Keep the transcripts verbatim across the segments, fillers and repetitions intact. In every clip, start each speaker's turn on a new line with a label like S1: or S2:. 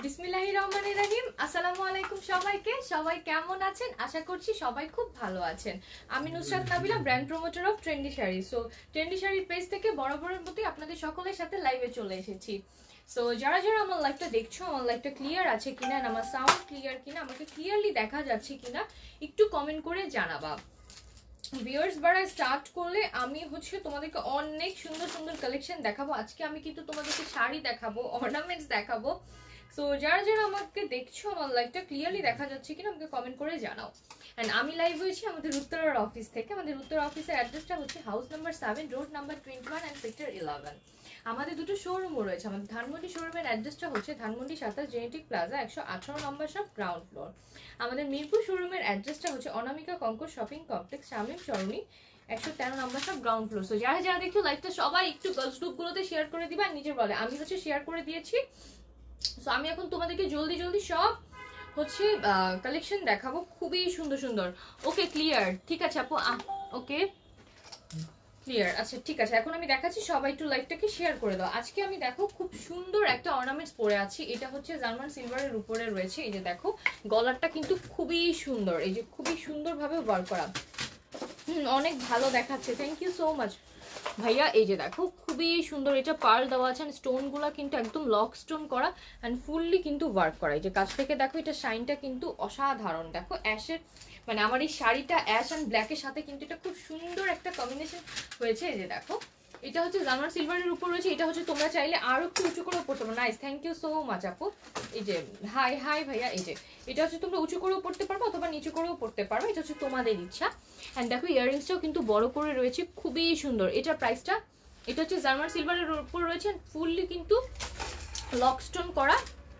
S1: বিসমিল্লাহির রহমানির রহিম। আসসালামু আলাইকুম সবাইকে। সবাই কেমন আছেন? আশা করছি সবাই খুব ভালো আছেন। আমি Nusrat Nabila, brand promoter of trendy sari. So trendy শাড়ির পেজ থেকে বরাবরের মতোই আপনাদের সকলের সাথে লাইভে চলে এসেছি। সো যারা যারা আমার লাইভটা দেখছো, আমার লাইভটা ক্লিয়ার আছে কিনা, আমার সাউন্ড ক্লিয়ার কিনা, আমাকে ক্লিয়ারলি দেখা যাচ্ছে কিনা একটু কমেন্ট করে জানাবা। ভিউয়ার্স বারা স্টার্ট করলে আমি হচ্ছে তোমাদেরকে অনেক সুন্দর সুন্দর কালেকশন দেখাবো। আজকে আমি কিন্তু তোমাদেরকে শাড়ি দেখাবো, অর্নামেন্টস দেখাবো। সো যারা যারা আমাকে দেখছো, আমার লাইভটা ক্লিয়ারলি দেখা যাচ্ছে কিনা আমাকে কমেন্ট করে জানাও। অ্যান্ড আমি লাইভ হয়েছি আমাদের উত্তরার অফিস থেকে। আমাদের উত্তর অফিসের অ্যাড্রেসটা হচ্ছে house number seven, road number twenty one and sector eleven. আমাদের দুটো শোরুমও রয়েছে। আমাদের ধানমন্ডি শোরুমের অ্যাড্রেসটা হচ্ছে ধানমন্ডি সাতাশ জেনেটিক প্লাজা, একশো আঠারো নম্বর শপ, গ্রাউন্ড ফ্লোর। আমাদের মিরপুর শোরুমের অ্যাড্রেসটা হচ্ছে অনামিকা কঙ্কর শপিং কমপ্লেক্স, শামীম সরণি, একশো তেরো নম্বর সব, গ্রাউন্ড ফ্লোর। সো যারা যারা দেখছো লাইভটা সবাই একটু গার্লস গ্রুপগুলোতে শেয়ার করে দিবা। আর নিজের বলে আমি হচ্ছে শেয়ার করে দিয়েছি। সো আমি এখন তোমাদেরকে জলদি জলদি সব হচ্ছে কালেকশন দেখাবো, খুবই সুন্দর সুন্দর। ওকে ক্লিয়ার, ঠিক আছে আপু, ওকে ক্লিয়ার, আচ্ছা ঠিক আছে। এখন আমি দেখাচ্ছি, সবাই একটু লাইভটাকে শেয়ার করে দাও। আজকে আমি দেখো খুব সুন্দর একটা অর্নামেন্টস পরে আছি। এটা হচ্ছে জার্মান সিলভারের উপরে রয়েছে। এই যে দেখো গলারটা কিন্তু খুবই সুন্দর, এই যে খুবই সুন্দরভাবে ওয়ার্ক করা, হুম অনেক ভালো দেখাচ্ছে। থ্যাংক ইউ সো মাচ ভাইয়া। এই যে দেখো খুবই সুন্দর, এটা পার্ল দেওয়া আছে, স্টোন গুলা কিন্তু একদম লক স্টোন করা অ্যান্ড ফুললি কিন্তু ওয়ার্ক করা। এই যে কাছ থেকে দেখো এটা শাইনটা কিন্তু অসাধারণ। দেখো অ্যাশের মানে আমার এই শাড়িটা অ্যাশ অ্যান্ড ব্ল্যাকের সাথে কিন্তু এটা খুব সুন্দর একটা কম্বিনেশন হয়েছে। এই যে দেখো এটা হচ্ছে জার্মান সিলভারের উপর রয়েছে। এটা হচ্ছে তোমরা চাইলে আরো একটু উঁচু করেও পড়তে পারো। Nice, thank you so much আপু। এই যে হাই হাই ভাইয়া, এই যে এটা হচ্ছে তোমরা উঁচু করেও পড়তে পারবো অথবা নিচু করেও পড়তে পারো, এটা হচ্ছে তোমাদের ইচ্ছা। অ্যান্ড দেখো ইয়াররিংসটাও কিন্তু বড় করে রয়েছে, খুবই সুন্দর। এটার প্রাইসটা, এটা হচ্ছে জার্মান সিলভারের উপর রয়েছে, ফুললি কিন্তু লক স্টোন করা।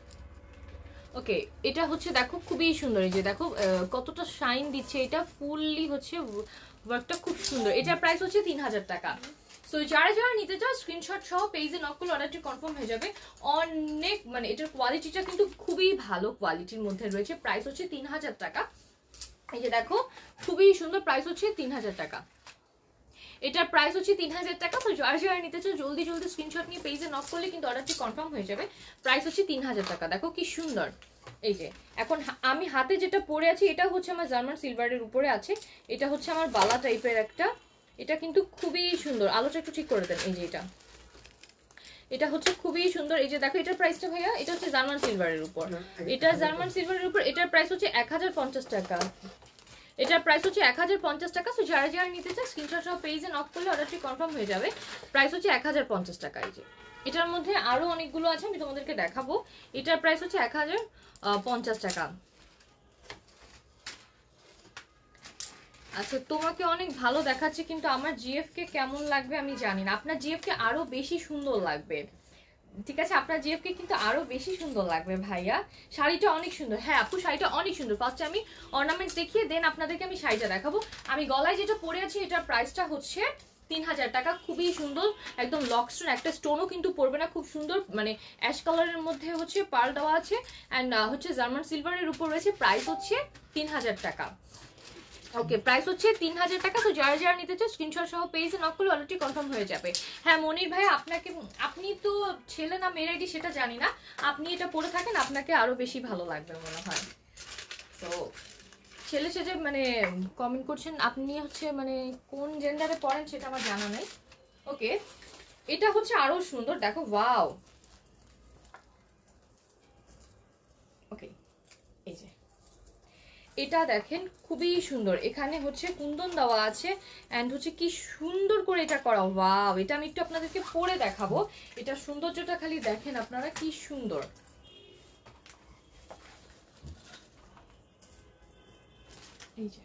S1: ওকে এটা হচ্ছে দেখো খুবই সুন্দর, এই যে দেখো কতটা শাইন দিচ্ছে, এটা ফুললি হচ্ছে ওয়ার্কটা খুব সুন্দর। এটার প্রাইস হচ্ছে তিন হাজার টাকা। সো যারা যারা নিতে চাও স্ক্রিনশট সহ পেজে নক করলে অর্ডারটি কনফার্ম হয়ে যাবে। অনেক মানে এটার কোয়ালিটিটা কিন্তু খুবই ভালো কোয়ালিটির মধ্যে রয়েছে। প্রাইস হচ্ছে তিন হাজার টাকা। এই যে দেখো খুবই সুন্দর, প্রাইস হচ্ছে তিন হাজার টাকা। এটার প্রাইস হচ্ছে তিন হাজার টাকা। তো যারা যারা নিতে চাও জলদি জলদি স্ক্রিনশট নিয়ে পেজে নক করলে কিন্তু অর্ডারটি কনফার্ম হয়ে যাবে। প্রাইস হচ্ছে তিন হাজার টাকা। দেখো কি সুন্দর। এই যে এখন আমি হাতে যেটা পরে আছি এটা হচ্ছে আমার জার্মান সিলভারের উপরে আছে। এটা হচ্ছে আমার বালা টাইপের একটা, এটা কিন্তু খুবই সুন্দর। আলোটা একটু ঠিক করে দেন। এই যে এটা এটা হচ্ছে খুবই সুন্দর। এই যে দেখো এটার প্রাইসটা ভাইয়া, এটা হচ্ছে জার্মান সিলভারের উপর, এটা জার্মান সিলভারের উপর। এটার প্রাইস হচ্ছে এক হাজার পঞ্চাশ টাকা। এটার প্রাইস হচ্ছে এক হাজার পঞ্চাশ টাকা। সো যারা যারা নিতে চায় স্ক্রিনশট সহ পেজে নক করলে অর্ডারটি কনফার্ম হয়ে যাবে। প্রাইস হচ্ছে এক হাজার পঞ্চাশ টাকা। এই যে এটার মধ্যে আরো অনেকগুলো আছে, আমি তোমাদেরকে দেখাবো। এটার প্রাইস হচ্ছে এক হাজার পঞ্চাশ টাকা। আচ্ছা তোমাকে অনেক ভালো দেখাচ্ছে, কিন্তু আমার জিএফ কে কেমন লাগবে আমি জানি না। আপনার জিএফ কে আরো বেশি সুন্দর লাগবে, ঠিক আছে? আপনার জিএফ কে কিন্তু আরো বেশি সুন্দর লাগবে ভাইয়া। শাড়িটা অনেক সুন্দর। হ্যাঁ আপু শাড়িটা অনেক সুন্দর। ফার্স্টে আমি অর্নামেন্টস দেখিয়ে দেন আপনাদেরকে আমি শাড়িটা দেখাবো। আমি গলায় যেটা পরে আছি এটার প্রাইসটা হচ্ছে তিন হাজার টাকা। খুবই সুন্দর, একদম লক স্টোন, একটা স্টোনও কিন্তু পড়বে না, খুব সুন্দর। মানে অ্যাশ কালারের মধ্যে হচ্ছে পার্ল দেওয়া আছে অ্যান্ড হচ্ছে জার্মান সিলভারের উপর রয়েছে। প্রাইস হচ্ছে তিন হাজার টাকা। ওকে প্রাইস হচ্ছে তিন হাজার টাকা। তো যারা যারা নিতে চাও স্ক্রিনশট সহ পেজে নক করলে অলরেডি কনফার্ম হয়ে যাবে। হ্যাঁ মনির ভাই আপনাকে, আপনি তো ছেলে না মেয়ের আইডি সেটা জানি না, আপনি এটা পরে থাকেন আপনাকে আরো বেশি ভালো লাগবে মনে হয়। তো ছেলে সেজে মানে কমেন্ট করছেন, আপনি হচ্ছে মানে কোন জেন্ডারে পড়েন সেটা আমার জানা নেই। ওকে এটা হচ্ছে আরো সুন্দর, দেখো ওয়াও। ওকে এই যে এটা দেখেন খুবই সুন্দর, এখানে হচ্ছে কুন্দন দেওয়া আছে এন্ড হচ্ছে কি সুন্দর করে এটা করা। ওয়াও এটা আমি একটু আপনাদেরকে পরে দেখাবো। এটা সৌন্দর্যটা খালি দেখেন আপনারা, কি সুন্দর। এই যে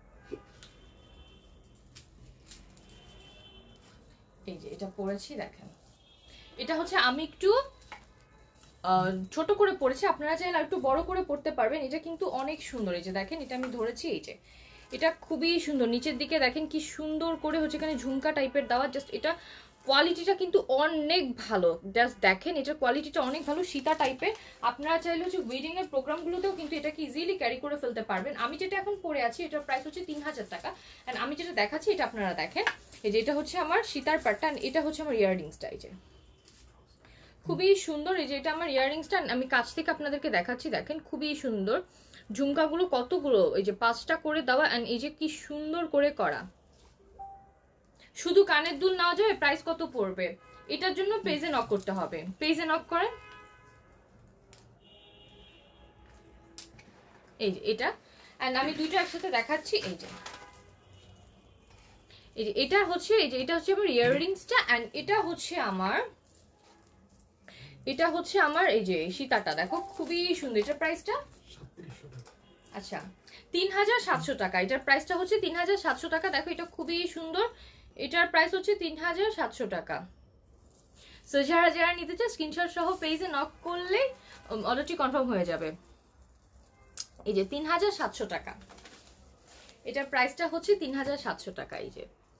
S1: এই যে এটা পরেছি দেখেন, এটা হচ্ছে আমি একটু ছোট করে পড়েছি, আপনারা চাইলে একটু বড় করে পড়তে পারবেন। এটা কিন্তু অনেক সুন্দর। এই যে দেখেন এটা আমি ধরেছি, এই যে এটা খুবই সুন্দর। নিচের দিকে দেখেন কি সুন্দর করে হচ্ছে এখানে ঝুমকা টাইপের দেওয়া। জাস্ট এটা কোয়ালিটিটা কিন্তু অনেক ভালো, জাস্ট দেখেন এটার কোয়ালিটিটা অনেক ভালো, সীতা টাইপের। আপনারা চাইলে হচ্ছে ওয়েডিং এর প্রোগ্রামগুলোতেও কিন্তু এটাকে ইজিলি ক্যারি করে ফেলতে পারবেন। আমি যেটা এখন পরে আছি এটার প্রাইস হচ্ছে তিন হাজার টাকা। অ্যান্ড আমি যেটা দেখাচ্ছি এটা আপনারা দেখেন, এই যে এটা হচ্ছে আমার সীতার পাট্টা, এটা হচ্ছে আমার ইয়াররিংসটা। এই যে খুবই সুন্দর। এই যে এটা আমার ইয়াররিংসটা, আমি কাছ থেকে আপনাদেরকে দেখাচ্ছি, দেখেন খুবই সুন্দর। ঝুমকাগুলো কতগুলো, এই যে পাঁচটা করে দেওয়া, এন্ড এই যে কি সুন্দর করে করা। শুধু কানের দুল নেওয়া যাবে, প্রাইস কত পড়বে এটার জন্য পেজে নক করতে হবে। পেজে নক করেন। এই যে এটা, এন্ড আমি দুইটা একসাথে দেখাচ্ছি। এই যে এই যে এটা হচ্ছে, এই যে এটা হচ্ছে আমার ইয়াররিংসটা, এন্ড এটা হচ্ছে আমার এটা হচ্ছে আমার এই যে সীতাটা, দেখো খুবই সুন্দর। এটার প্রাইসটা আচ্ছা তিন হাজার সাতশো টাকা। এটার প্রাইসটা হচ্ছে তিন হাজার সাতশো টাকা। দেখো এটা খুবই সুন্দর, এটার প্রাইস হচ্ছে তিন হাজার সাতশো টাকা। সো যারা যারা নিতে চায় স্ক্রিনশট সহ পেজে নক করলে অর্ডারটি কনফার্ম হয়ে যাবে। এই যে তিন হাজার সাতশো টাকা, এটার প্রাইসটা হচ্ছে তিন হাজার সাতশো টাকা। এই যে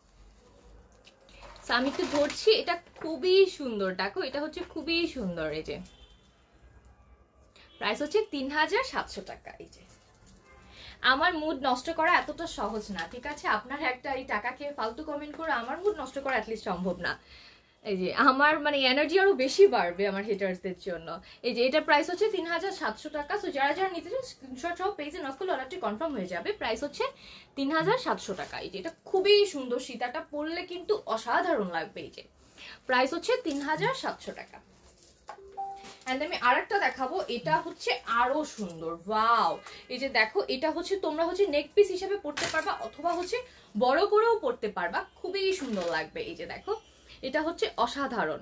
S1: আমি একটু ধরছি, এটা খুবই সুন্দর, দেখো এটা হচ্ছে খুবই সুন্দর। এই যে প্রাইস হচ্ছে তিন হাজার সাতশো টাকা। এই যে আমার মুড নষ্ট করা এতটা সহজ না, ঠিক আছে? আপনার একটা এই টাকা খেয়ে ফালতু কমেন্ট করে আমার মুড নষ্ট করা অ্যাটলিস্ট সম্ভব না। এই যে আমার মানে এনার্জি আরো বেশি বাড়বে আমার হেটার্সদের জন্য। এই যে এটার প্রাইস হচ্ছে তিন হাজার সাতশো টাকা। সো যারা যারা নিতে চান স্ক্রিনশট সহ পেজে নক করলে অর্ডারটি কনফার্ম হয়ে যাবে। প্রাইস হচ্ছে তিন হাজার সাতশো টাকা। এই যে এটা খুবই সুন্দর, সীতাটা পরলে কিন্তু অসাধারণ লাগবে। এই যে প্রাইস হচ্ছে তিন হাজার সাতশো টাকা। এন্ড আমি আরেকটা দেখাবো, এটা হচ্ছে আরো সুন্দর। ওয়াও, এই যে দেখো এটা হচ্ছে তোমরা হচ্ছে নেক পিস হিসেবে পরতে পারবা, অথবা হচ্ছে বড় করেও পরতে পারবা, খুবই সুন্দর লাগবে। এই যে দেখো এটা হচ্ছে অসাধারণ।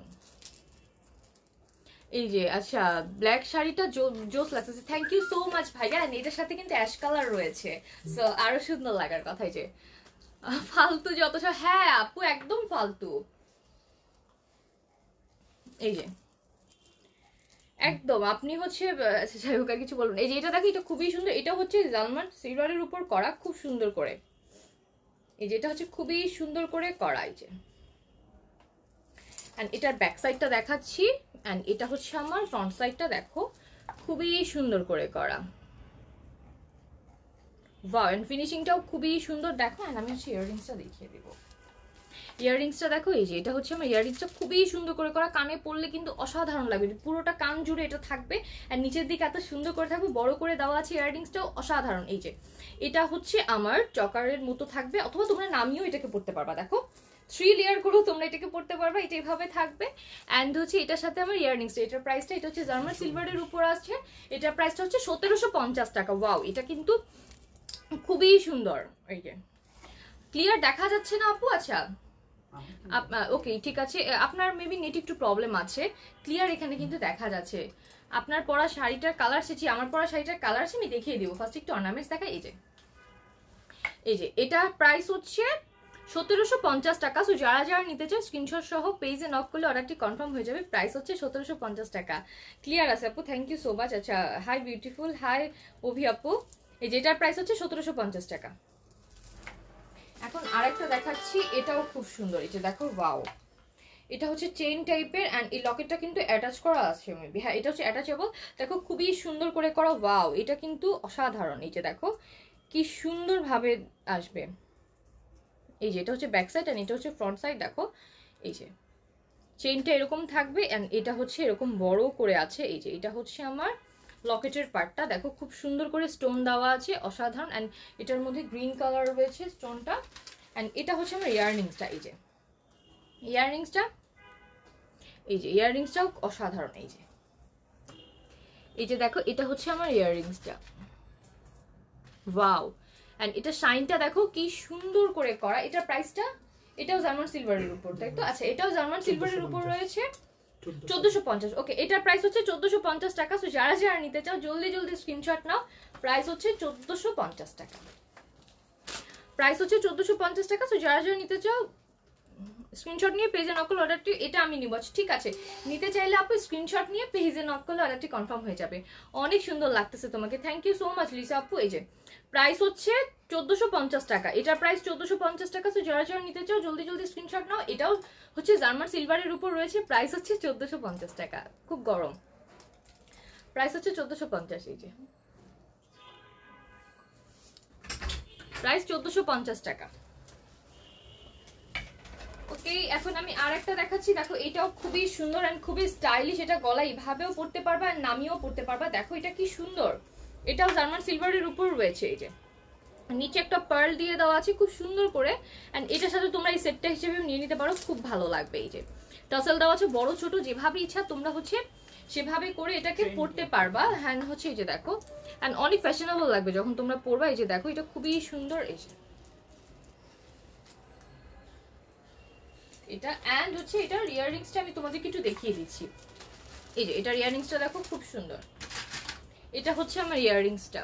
S1: এই যে আচ্ছা ব্ল্যাক শাড়িটা জোস লাগতেছে, থ্যাংক ইউ সো মাচ ভাইয়া। এটার সাথে কিন্তু অ্যাশ কালার রয়েছে, সো আরো সুন্দর লাগার কথা। এই যে ফালতু যত সব, হ্যাঁ আপু একদম ফালতু। এই যে একদম আপনি হচ্ছে যাই হোক আর কিছু বলবেন। এই যে এটা দেখো এটা খুবই সুন্দর, এটা হচ্ছে জার্মান সিলভারের উপর করা, খুব সুন্দর করে। এই যে এটা হচ্ছে খুবই সুন্দর করে করা। এই যে এন্ড এটার ব্যাক সাইডটা দেখাচ্ছি, এন্ড এটা হচ্ছে আমার ফ্রন্ট সাইডটা, দেখো খুবই সুন্দর করে করা। ওয়াও, এন্ড ফিনিশিংটাও খুবই সুন্দর। দেখো এন্ড আমি হচ্ছে ইয়াররিংসটা দেখিয়ে দিব। ইয়াররিংসটা দেখো, এই যে এটা হচ্ছে আমার ইয়াররিংসটা খুবই সুন্দর করে করা, কানে পরলে কিন্তু অসাধারণ লাগবে, পুরোটা কান জুড়ে এটা থাকবে, আর নিচের দিকে এত সুন্দর করে থাকবে, বড় করে দেওয়া আছে ইয়াররিংসটাও অসাধারণ। এই যে এটা হচ্ছে আমার চকারের মতো থাকবে, অথবা তোমরা নামিয়েও এটাকে পরতে পারবা। দেখো থ্রি লেয়ার করেও তোমরা এটাকে পরতে পারবা, এটা এভাবে থাকবে। অ্যান্ড হচ্ছে এটার সাথে আমার ইয়াররিংসটা, এটার প্রাইসটা, এটা হচ্ছে জার্মান সিলভারের উপর আছে, এটার প্রাইসটা হচ্ছে সতেরোশো পঞ্চাশ টাকা। ওয়াও, এটা কিন্তু খুবই সুন্দর। এই যে ক্লিয়ার দেখা যাচ্ছে না আপু? আচ্ছা ওকে ঠিক আছে, আপনার মেবি নেট একটু প্রবলেম আছে। ক্লিয়ার এখানে কিন্তু দেখা যাচ্ছে। আপনার পরা শাড়িটার কালার সেটি, আমার পরা শাড়িটার কালার আছে, আমি দেখিয়ে দিব। ফার্স্ট একটু অর্নামেন্টস দেখা। এই যে এই যে এটা প্রাইস হচ্ছে সতেরোশো পঞ্চাশ টাকা। সো যারা যারা নিতে চায় স্ক্রিনশট সহ পেজে নক করলে অর্ডারটি কনফার্ম হয়ে যাবে। প্রাইস হচ্ছে সতেরোশো পঞ্চাশ টাকা। ক্লিয়ার আছে আপু? Thank you so much. আচ্ছা হাই বিউটিফুল, হাই অভি আপু। এই যে এটার প্রাইস হচ্ছে সতেরোশো পঞ্চাশ টাকা। এখন আরেকটা দেখাচ্ছি, এটাও খুব সুন্দর। এটা দেখো, ওয়াও, এটা হচ্ছে চেইন টাইপের, এন্ড এই লকেটটা কিন্তু অ্যাটাচ করা আছে মেবি, হ্যাঁ এটা হচ্ছে অ্যাটাচেবল। দেখো খুবই সুন্দর করে করা। ওয়াও, এটা কিন্তু অসাধারণ। এই যে দেখো কি সুন্দর ভাবে আসবে। এই যে এটা হচ্ছে ব্যাক সাইড, এন্ড এটা হচ্ছে ফ্রন্ট সাইড। দেখো এই যে চেইনটা এরকম থাকবে, এন্ড এটা হচ্ছে এরকম বড় করে আছে। এই যে এটা হচ্ছে আমার লকেটের পার্টটা, দেখো খুব সুন্দর করে স্টোন দেওয়া আছে, অসাধারণ। এন্ড এটার মধ্যে গ্রিন কালার রয়েছে স্টোনটা, এন্ড এটা হচ্ছে আমার ইয়াররিংসটা। এই যে ইয়াররিংসটা, এই যে ইয়াররিংসটাও অসাধারণ। এই যে এই যে দেখো এটা হচ্ছে আমার ইয়াররিংসটা। ওয়াও, এন্ড এটা শাইনটা দেখো কি সুন্দর করে করা। এটার প্রাইসটা, এটাও জার্মান সিলভারের উপর, তাই তো? আচ্ছা এটাও জার্মান সিলভারের উপর রয়েছে, চোদ্দশো পঞ্চাশ। ওকে, এটার প্রাইস হচ্ছে চোদ্দশো পঞ্চাশ টাকা। সো যারা যারা নিতে চাও জলদি জলদি স্ক্রিনশট নাও। প্রাইস হচ্ছে চোদ্দশো পঞ্চাশ টাকা। প্রাইস হচ্ছে চোদ্দশো পঞ্চাশ টাকা। সো যারা যারা নিতে চাও স্ক্রিনশট নিয়ে পেজে নক করলে অর্ডারটি, এটা আমি নিব। ঠিক আছে, নিতে চাইলে আপু স্ক্রিনশট নিয়ে পেজে নক করলে অর্ডারটি কনফার্ম হয়ে যাবে। অনেক সুন্দর লাগতেছে তোমাকে, thank you so much Lisa আপু। এই যে প্রাইস হচ্ছে চোদ্দশো পঞ্চাশ টাকা, এটার প্রাইস চোদ্দশো পঞ্চাশ টাকা। সো যারা যারা নিতে চাও জলদি জলদি স্ক্রিনশট নাও। এটাও হচ্ছে জার্মান সিলভারের উপর রয়েছে, প্রাইস হচ্ছে চোদ্দশো পঞ্চাশ টাকা। খুব গরম, প্রাইস হচ্ছে চোদ্দশো পঞ্চাশ। এই যে প্রাইস চোদ্দশো পঞ্চাশ টাকা। ওকে, ওকে, এখন আমি আর একটা দেখাচ্ছি। দেখো এটাও খুবই সুন্দর এন্ড খুবই স্টাইলিশ। এটা গলা এইভাবেও পরতে পারবা আর নামিয়েও পরতে পারবা। দেখো এটা কি সুন্দর, এটাও জার্মান সিলভারের উপর রয়েছে। এই যে নিচে একটা পার্ল দিয়ে দেওয়া আছে খুব সুন্দর করে, এন্ড এটার সাথে তোমরা এই সেটটা হিসেবে নিয়ে নিতে পারো, খুব ভালো লাগবে। এই যে টাসেল দেওয়া আছে বড় ছোট যেভাবে ইচ্ছা তোমরা হচ্ছে সেভাবে করে এটাকে পরতে পারবা। হ্যান্ড হচ্ছে এই যে দেখো, এন্ড অনেক ফ্যাশনেবল লাগবে যখন তোমরা পরবা। এই যে দেখো এটা খুবই সুন্দর। এই যে এটা এন্ড হচ্ছে এটার ইয়াররিংসটা আমি তোমাদেরকে একটু দেখিয়ে দিচ্ছি। এই যে এটার ইয়াররিংসটা দেখো খুব সুন্দর। এটা হচ্ছে আমার ইয়াররিংসটা,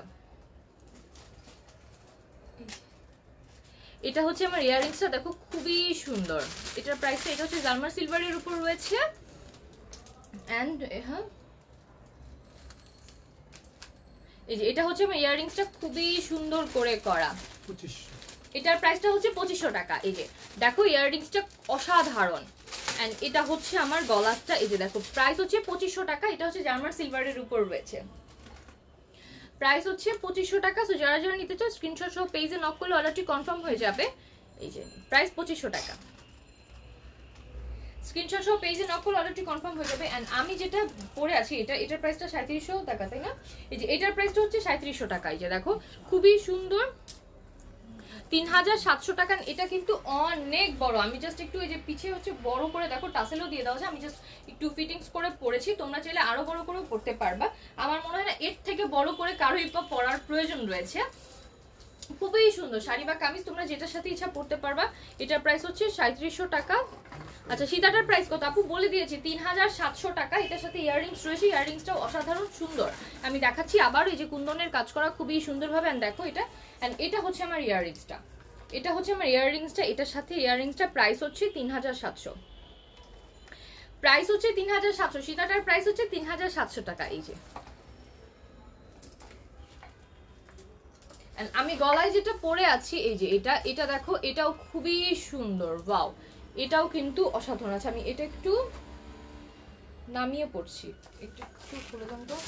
S1: এটা হচ্ছে আমার ইয়াররিংসটা দেখো খুবই সুন্দর। এটার প্রাইসটা, এটা হচ্ছে জার্মান সিলভারের উপর রয়েছে এন্ড হ্যাঁ এই যে এটা হচ্ছে আমার ইয়াররিংসটা খুবই সুন্দর করে করা। এটার প্রাইসটা হচ্ছে পঁচিশশো টাকা। এই যে দেখো ইয়াররিংসটা অসাধারণ এন্ড এটা হচ্ছে আমার গলাটা। এই যে দেখো প্রাইস হচ্ছে পঁচিশশো টাকা। এটা হচ্ছে জার্মান সিলভারের উপর রয়েছে, প্রাইস হচ্ছে পঁচিশশো টাকা। সো যারা যারা নিতে চাও স্ক্রিনশট সহ পেজে নক করলে অর্ডারটি কনফার্ম হয়ে যাবে। এই যে প্রাইস পঁচিশশো টাকা, স্ক্রিনশট সহ পেজে নক করলে অর্ডারটি কনফার্ম হয়ে যাবে। এন্ড আমি যেটা পরে আছি এটা, এটার প্রাইসটা সাঁত্রিশশো টাকা, তাই না? এই যে এটার প্রাইসটা হচ্ছে সাঁত্রিশশো টাকা। এই যে দেখো খুবই সুন্দর, তিন হাজার সাতশো টাকা। এটা কিন্তু অনেক বড়। আমি জাস্ট একটু এই যে পিছে হচ্ছে বড় করে দেখো টাসেলও দিয়ে দেওয়া আছে। আমি জাস্ট একটু ফিটিংস করে পরেছি, তোমরা চাইলে আরো বড় করেও পড়তে পারবা। আমার মনে হয় না এর থেকে বড় করে কারোই বা পরার প্রয়োজন রয়েছে। খুবই সুন্দর শাড়ি বা কামিজ তোমরা যেটার সাথে ইচ্ছা পড়তে পারবা। এটার প্রাইস হচ্ছে সাঁত্রিশশো টাকা। আচ্ছা সীতাটার প্রাইস কত আপু বলে দিয়েছি, তিন হাজার সাতশো টাকা। এটার সাথে ইয়াররিংস রয়েছে, ইয়াররিংসটাও অসাধারণ সুন্দর। আমি দেখাচ্ছি আবার, এই যে কুন্দনের কাজ করা খুবই সুন্দরভাবে। এন্ড দেখো এটা, এন্ড এটা হচ্ছে আমার ইয়াররিংসটা, এটা হচ্ছে আমার ইয়াররিংসটা। এটার সাথে ইয়াররিংসটা প্রাইস হচ্ছে তিন হাজার সাতশো, প্রাইস হচ্ছে তিন হাজার সাতশো। সীতাটার প্রাইস হচ্ছে তিন হাজার সাতশো টাকা। এই যে আমি গলায় যেটা পরে আছি এই যে এটা, এটা দেখো এটাও খুবই সুন্দর। ওয়াও, এটাও কিন্তু অসাধারণ আছে। আমি এটা একটু নামিয়ে পড়ছি, একটু একটু খুলে দেন তো।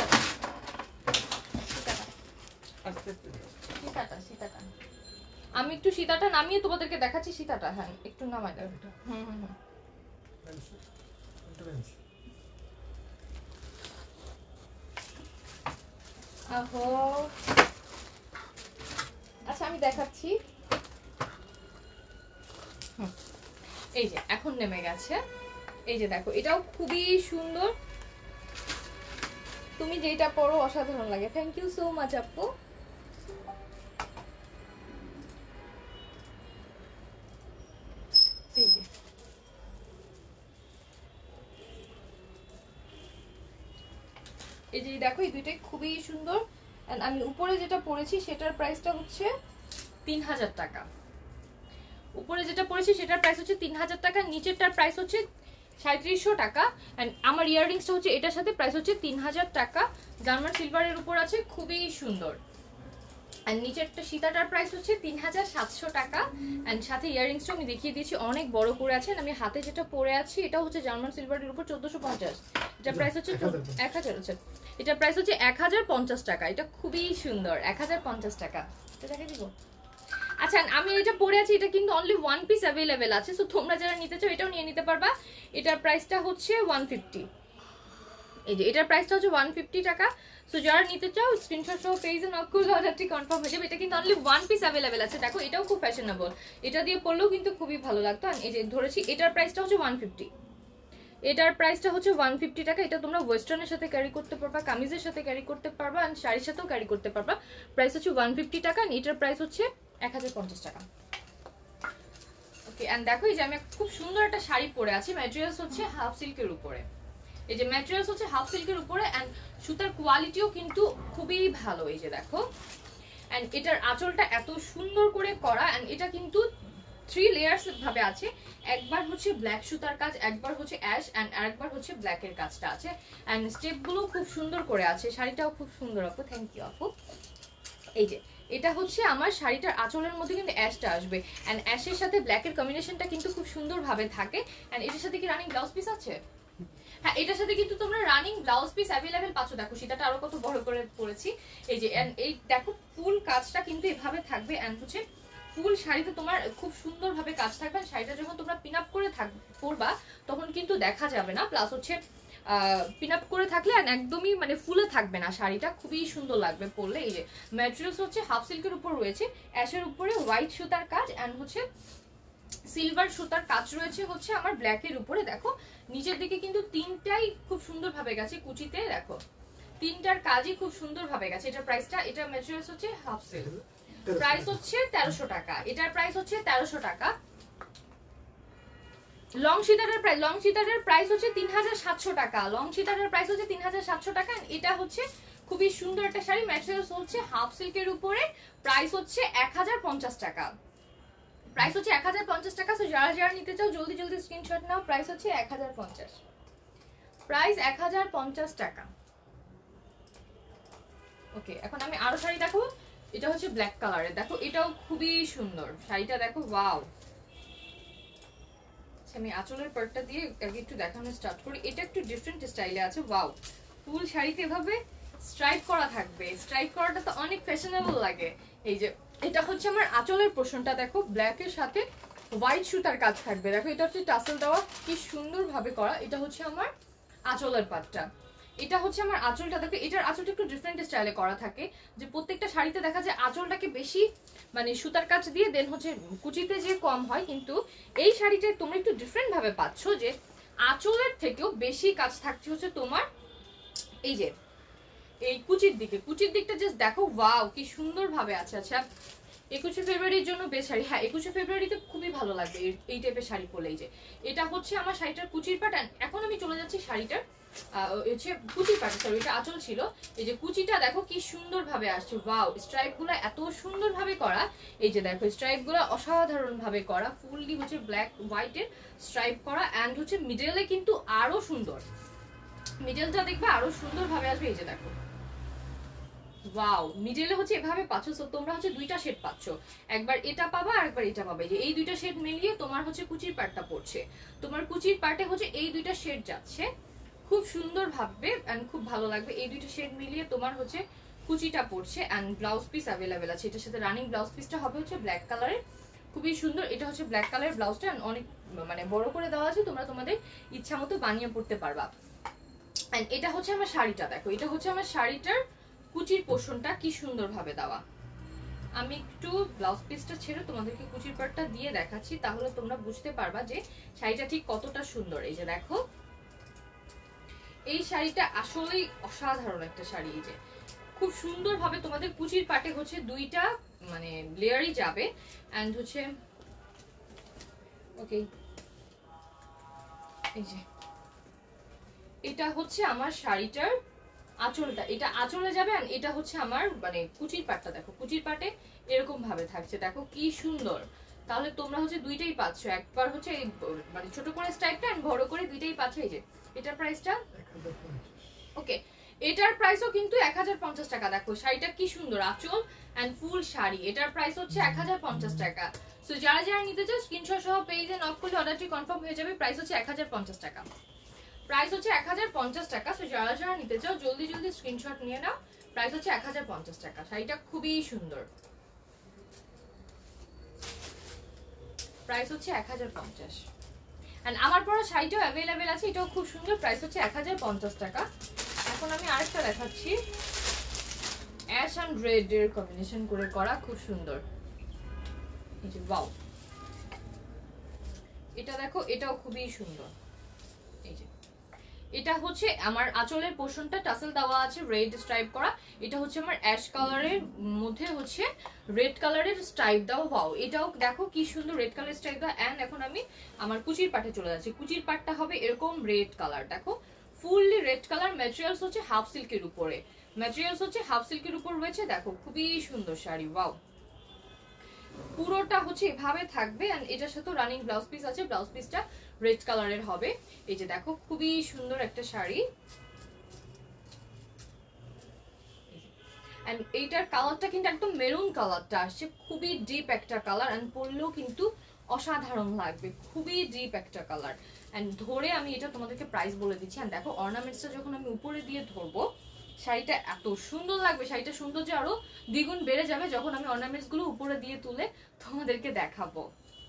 S1: সীতাটা সীতাটা আমি একটু সীতাটা নামিয়ে তোমাদেরকে দেখাচ্ছি। সীতাটা হ্যাঁ একটু নামাই দাও। হুম হুম হুম আহো আচ্ছা আমি দেখাচ্ছি। এই যে এখন নেমে গেছে। এই যে দেখো এটাও খুবই সুন্দর, তুমি যেটা পরো অসাধারণ লাগে। থ্যাংক ইউ সো মাচ আপু। এই যে এই যে দেখো এই দুইটাই খুবই সুন্দর। এন্ড আমি উপরে যেটা পরেছি সেটার প্রাইসটা হচ্ছে তিন হাজার টাকা। উপরে যেটা পরেছি সেটার প্রাইস হচ্ছে তিন হাজার টাকা, নিচেরটার প্রাইস হচ্ছে সাঁত্রিশশো টাকা। এন্ড আমার ইয়াররিংসটা হচ্ছে এটার সাথে প্রাইস হচ্ছে তিন হাজার টাকা। জার্মান সিলভারের উপর আছে, খুবই সুন্দর। এন্ড নিচেরটা সীতাটার প্রাইস হচ্ছে তিন হাজার সাতশো টাকা। এন্ড সাথে ইয়াররিংসটা আমি দেখিয়ে দিয়েছি, অনেক বড় করে আছে। আমি হাতে যেটা পরে আছি এটা হচ্ছে জার্মান সিলভারের উপর চোদ্দশো পঞ্চাশ। এটা প্রাইস হচ্ছে এক হাজার হচ্ছে, এটা প্রাইস হচ্ছে এক হাজার পঞ্চাশ টাকা। এটা খুবই সুন্দর, এক হাজার পঞ্চাশ টাকা। এটা দেখে দিব। আচ্ছা আমি এটা পরে আছি, এটা কিন্তু অনলি ওয়ান পিস অ্যাভেলেবেল আছে। সো তোমরা যারা নিতে চাও এটাও নিয়ে নিতে পারবা। এটার প্রাইসটা হচ্ছে ওয়ান ফিফটি। এই যে এটার প্রাইসটা হচ্ছে ওয়ান ফিফটি টাকা। সো যারা নিতে চাও স্ক্রিনশট সহ পেজে নক করলে অর্ডারটি কনফার্ম হয়ে যাবে। এটা কিন্তু অনলি ওয়ান পিস অ্যাভেলেবেল আছে। দেখো এটাও খুব ফ্যাশনেবল, এটা দিয়ে পরলেও কিন্তু খুবই ভালো লাগতো। আর এই যে ধরেছি এটার প্রাইসটা হচ্ছে ওয়ান ফিফটি, এটার প্রাইসটা হচ্ছে ওয়ান ফিফটি টাকা। এটা তোমরা ওয়েস্টার্নের সাথে ক্যারি করতে পারবা, কামিজের সাথে ক্যারি করতে পারবা, আর শাড়ির সাথেও ক্যারি করতে পারবা। প্রাইস হচ্ছে ওয়ান ফিফটি টাকা, আর এটার প্রাইস হচ্ছে এক হাজার পঞ্চাশ টাকা। ওকে এন্ড দেখো এই যে আমি খুব সুন্দর একটা শাড়ি পরে আছি, ম্যাটেরিয়ালস হচ্ছে হাফ সিল্কের উপরে। এই যে ম্যাটেরিয়ালস হচ্ছে হাফ সিল্কের উপরে এন্ড সুতার কোয়ালিটিও কিন্তু খুবই ভালো। এই যে দেখো এন্ড এটার আঁচলটা এত সুন্দর করে করা। এন্ড এটা কিন্তু থ্রি লেয়ার্স ভাবে আছে, একবার হচ্ছে ব্ল্যাক সুতার কাজ, একবার হচ্ছে অ্যাশ, এন্ড আরেকবার হচ্ছে ব্ল্যাক এর কাজটা আছে। এন্ড স্টেপ গুলো খুব সুন্দর করে আছে। শাড়িটাও খুব সুন্দর আপু, থ্যাংক ইউ আপু। এই যে এটা হচ্ছে আমার শাড়িটার আঁচলের মধ্যে কিন্তু অ্যাশটা আসবে, এন্ড অ্যাশের সাথে ব্ল্যাকের কম্বিনেশনটা কিন্তু খুব সুন্দর ভাবে থাকে। এন্ড এটার সাথে কি রানিং ব্লাউজ পিস আছে? হ্যাঁ এটার সাথে কিন্তু তোমরা রানিং ব্লাউজ পিস অ্যাভেলেবেল পাচ্ছ। দেখো সেটাটা আরো কত বড় করে পড়েছি। এই যে এই দেখো ফুল কাজটা কিন্তু এভাবে থাকবে, এন্ড হচ্ছে ফুল শাড়িতে তোমার খুব সুন্দরভাবে কাজ থাকবে। শাড়িটা যখন তোমরা পিন আপ করে থাক পরবা তখন কিন্তু দেখা যাবে না, প্লাস হচ্ছে পিন আপ করে থাকলে একদমই মানে ফুলে থাকবে না শাড়িটা, খুবই সুন্দর লাগবে পরলে। এই যে ম্যাটেরিয়ালস হচ্ছে হাফ সিল্কের উপর রয়েছে, অ্যাশের উপরে হোয়াইট সুতার কাজ অ্যান্ড হচ্ছে সিলভার সুতার কাজ রয়েছে হচ্ছে আমার ব্ল্যাকের উপরে। দেখো নিচের দিকে কিন্তু তিনটাই খুব সুন্দর ভাবে গেছে কুচিতে, দেখো তিনটার কাজই খুব সুন্দর ভাবে গেছে। এটার প্রাইসটা, এটা ম্যাটেরিয়ালস হচ্ছে হাফ সিল্ক, প্রাইস হচ্ছে তেরোশো টাকা। এটার প্রাইস হচ্ছে তেরোশো টাকা। লং সীতারের প্রাইস, লং সীতারের প্রাইস হচ্ছে তিন হাজার সাতশো টাকা। লং সীতারের প্রাইস হচ্ছে তিন হাজার সাতশো টাকা। এটা হচ্ছে খুবই সুন্দর একটা শাড়ি, ম্যাটেরিয়ালস হচ্ছে হাফ সিল্কের উপরে, প্রাইস হচ্ছে এক হাজার পঞ্চাশ টাকা। প্রাইস হচ্ছে এক হাজার পঞ্চাশ টাকা। সো যারা যারা নিতে চাও জলদি জলদি স্ক্রিনশট নাও। প্রাইস হচ্ছে এক হাজার পঞ্চাশ, প্রাইস এক হাজার পঞ্চাশ টাকা। ওকে, এখন আমি আরো শাড়ি দেখো। এটা হচ্ছে ব্ল্যাক কালারের, দেখো এটাও খুবই সুন্দর শাড়িটা, দেখো ওয়াও। আমি আঁচলের পার্টটা দিয়ে আগে একটু দেখানো স্টার্ট করি। এটা একটু ডিফারেন্ট স্টাইলে আছে, ওয়াও। ফুল শাড়িতে এভাবে স্ট্রাইপ করা থাকবে, স্ট্রাইপ করাটা তো অনেক ফ্যাশনেবল লাগে। এই যে এটা হচ্ছে আমার আঁচলের পোর্শনটা, দেখো ব্ল্যাকের সাথে হোয়াইট সুতার কাজ থাকবে। দেখো এটা হচ্ছে টাসেল দেওয়া, কি সুন্দর ভাবে করা। এটা হচ্ছে আমার আঁচলের পাটটা, এটা হচ্ছে আমার আঁচলটা। দেখো এটার আঁচলটা একটু ডিফারেন্ট স্টাইলে করা থাকে, যে প্রত্যেকটা শাড়িতে দেখা যায় আঁচলটাকে বেশি মানে সুতার কাজ দিয়ে দেন হচ্ছে কুচিতে যে কম হয়, কিন্তু এই শাড়িটায় তোমরা একটু ডিফারেন্ট ভাবে পাচ্ছ, যে আঁচলের থেকেও বেশি কাজ থাকছে হচ্ছে তোমার এই যে এই কুচির দিকে। কুচির দিকটা জাস্ট দেখো ওয়াও কি সুন্দর ভাবে আছে। আচ্ছা একুশে ফেব্রুয়ারির জন্য বেস্ট শাড়ি, হ্যাঁ একুশে ফেব্রুয়ারিতে খুবই ভালো লাগবে এই টাইপের শাড়ি পরলে। এই যে এটা হচ্ছে আমার শাড়িটার কুচির পাট। এখন আমি চলে যাচ্ছি শাড়িটার হচ্ছে কুচির পাট, সরি এটা আঁচল ছিল। এই যে কুচিটা দেখো কি সুন্দর ভাবে আসছে, ওয়াও। স্ট্রাইপ গুলো এত সুন্দর ভাবে করা, এই যে দেখো স্ট্রাইপ গুলো অসাধারণ ভাবে করা, ফুললি হচ্ছে ব্ল্যাক হোয়াইটের স্ট্রাইপ করা অ্যান্ড হচ্ছে মিডলে কিন্তু আরো সুন্দর, মিডলটা দেখবে আরো সুন্দর ভাবে আসবে। এই যে দেখো ওয়াও, মিডলে হচ্ছে এভাবে পাচ্ছ। সো তোমরা হচ্ছে দুইটা শেড পাচ্ছ, একবার এটা পাবা আর একবার এটা পাবে। যে এই দুইটা শেড মিলিয়ে তোমার হচ্ছে কুচির পাটটা পড়ছে, তোমার কুচির পাটে হচ্ছে এই দুইটা শেড যাচ্ছে, খুব সুন্দর ভাবে এন্ড খুব ভালো লাগবে। এই দুইটা শেড মিলিয়ে তোমার হচ্ছে কুচিটা পড়ছে এন্ড ব্লাউজ পিস অ্যাভেলেবেল আছে। এটার সাথে রানিং ব্লাউজ পিসটা হবে হচ্ছে ব্ল্যাক কালারের, খুবই সুন্দর। এটা হচ্ছে ব্ল্যাক কালারের ব্লাউজটা অনেক মানে বড় করে দেওয়া আছে, তোমরা তোমাদের ইচ্ছা মতো বানিয়ে পড়তে পারবা। এন্ড এটা হচ্ছে আমার শাড়িটা, দেখো এটা হচ্ছে আমার শাড়িটার কুচির পোর্শনটা কি সুন্দর ভাবে দেওয়া। আমি একটু ব্লাউজ পিসটা ছেড়ে তোমাদেরকে কুচির পাটটা দিয়ে দেখাচ্ছি, তাহলে তোমরা বুঝতে পারবা যে শাড়িটা ঠিক কতটা সুন্দর। এই যে দেখো এই শাড়িটা আসলেই অসাধারণ একটা শাড়ি। এই যে খুব সুন্দর ভাবে তোমাদের কুচির পাটে হচ্ছে দুইটা মানে লেয়ারই যাবে এন্ড হচ্ছে ওকে। এই যে এটা হচ্ছে আমার শাড়িটার আঁচলটা, এটা আঁচলে যাবে আর এটা হচ্ছে আমার মানে কুচির পাটটা। দেখো কুচির পাটে এরকম ভাবে থাকছে, দেখো কি সুন্দর। তাহলে তোমরা হচ্ছে দুইটাই পাচ্ছ, একবার হচ্ছে এই মানে ছোট করে স্টাইপটা আর বড় করে দুইটাই পাচ্ছ। এই যে এটার প্রাইসটা ওকে, এটার প্রাইসও কিন্তু এক হাজার পঞ্চাশ টাকা। দেখো শাড়িটা কি সুন্দর, আঁচল এন্ড ফুল শাড়ি। এটার প্রাইস হচ্ছে এক হাজার পঞ্চাশ টাকা। সো যারা যারা নিতে চাও স্ক্রিনশট সহ পেজে নক করলে অর্ডারটি কনফার্ম হয়ে যাবে। প্রাইস হচ্ছে এক হাজার পঞ্চাশ টাকা, প্রাইস হচ্ছে এক হাজার পঞ্চাশ টাকা। সো যারা যারা নিতে চাও জলদি জলদি স্ক্রিনশট নিয়ে নাও। প্রাইস হচ্ছে এক হাজার পঞ্চাশ টাকা। শাড়িটা খুবই সুন্দর, প্রাইস হচ্ছে এক হাজার পঞ্চাশ। এন্ড আমার পরা শাড়িটাও অ্যাভেলেবেল আছে, এটাও খুব সুন্দর, প্রাইস হচ্ছে এক হাজার পঞ্চাশ টাকা। এখন আমি আরেকটা দেখাচ্ছি, অ্যাশ এন্ড রেড এর কম্বিনেশন করে করা, খুব সুন্দর। এই যে ওয়াও, এটা দেখো এটাও খুবই সুন্দর। এই যে এটা হচ্ছে আমার আঁচলের পোর্শনটা টাসেল দেওয়া আছে, রেড স্ট্রাইপ করা। এটা হচ্ছে আমার অ্যাশ কালারের মধ্যে হচ্ছে রেড কালারের স্ট্রাইপ দেওয়া, ওয়াও। এটাও দেখো কি সুন্দর রেড কালার স্ট্রাইপ দেওয়া। এন্ড এখন আমি আমার কুচির পাটে চলে যাচ্ছি। কুচির পাটটা হবে এরকম রেড কালার, দেখো ফুললি রেড কালার। ম্যাটেরিয়ালস হচ্ছে হাফ সিল্কের উপরে, ম্যাটেরিয়ালস হচ্ছে হাফ সিল্কের উপর রয়েছে। দেখো খুবই সুন্দর শাড়ি, ওয়াও। পুরোটা হচ্ছে এভাবে থাকবে এন্ড এটার সাথে রানিং ব্লাউজ পিস আছে, ব্লাউজ পিসটা রেড কালারের হবে। এই যে দেখো খুবই সুন্দর একটা শাড়ি এন্ড এইটার কালারটা কিন্তু একদম মেরুন কালারটা আসছে, খুবই ডিপ একটা কালার এন্ড পরলেও কিন্তু অসাধারণ লাগবে, খুবই ডিপ একটা কালার। এন্ড ধরে আমি এটা তোমাদেরকে প্রাইস বলে দিচ্ছি। এন্ড দেখো অর্নামেন্টসটা যখন আমি উপরে দিয়ে ধরবো শাড়িটা এত সুন্দর লাগবে, শাড়িটা সৌন্দর্য আরো দ্বিগুণ বেড়ে যাবে যখন আমি অর্নামেন্টস গুলো উপরে দিয়ে তুলে তোমাদেরকে দেখাবো।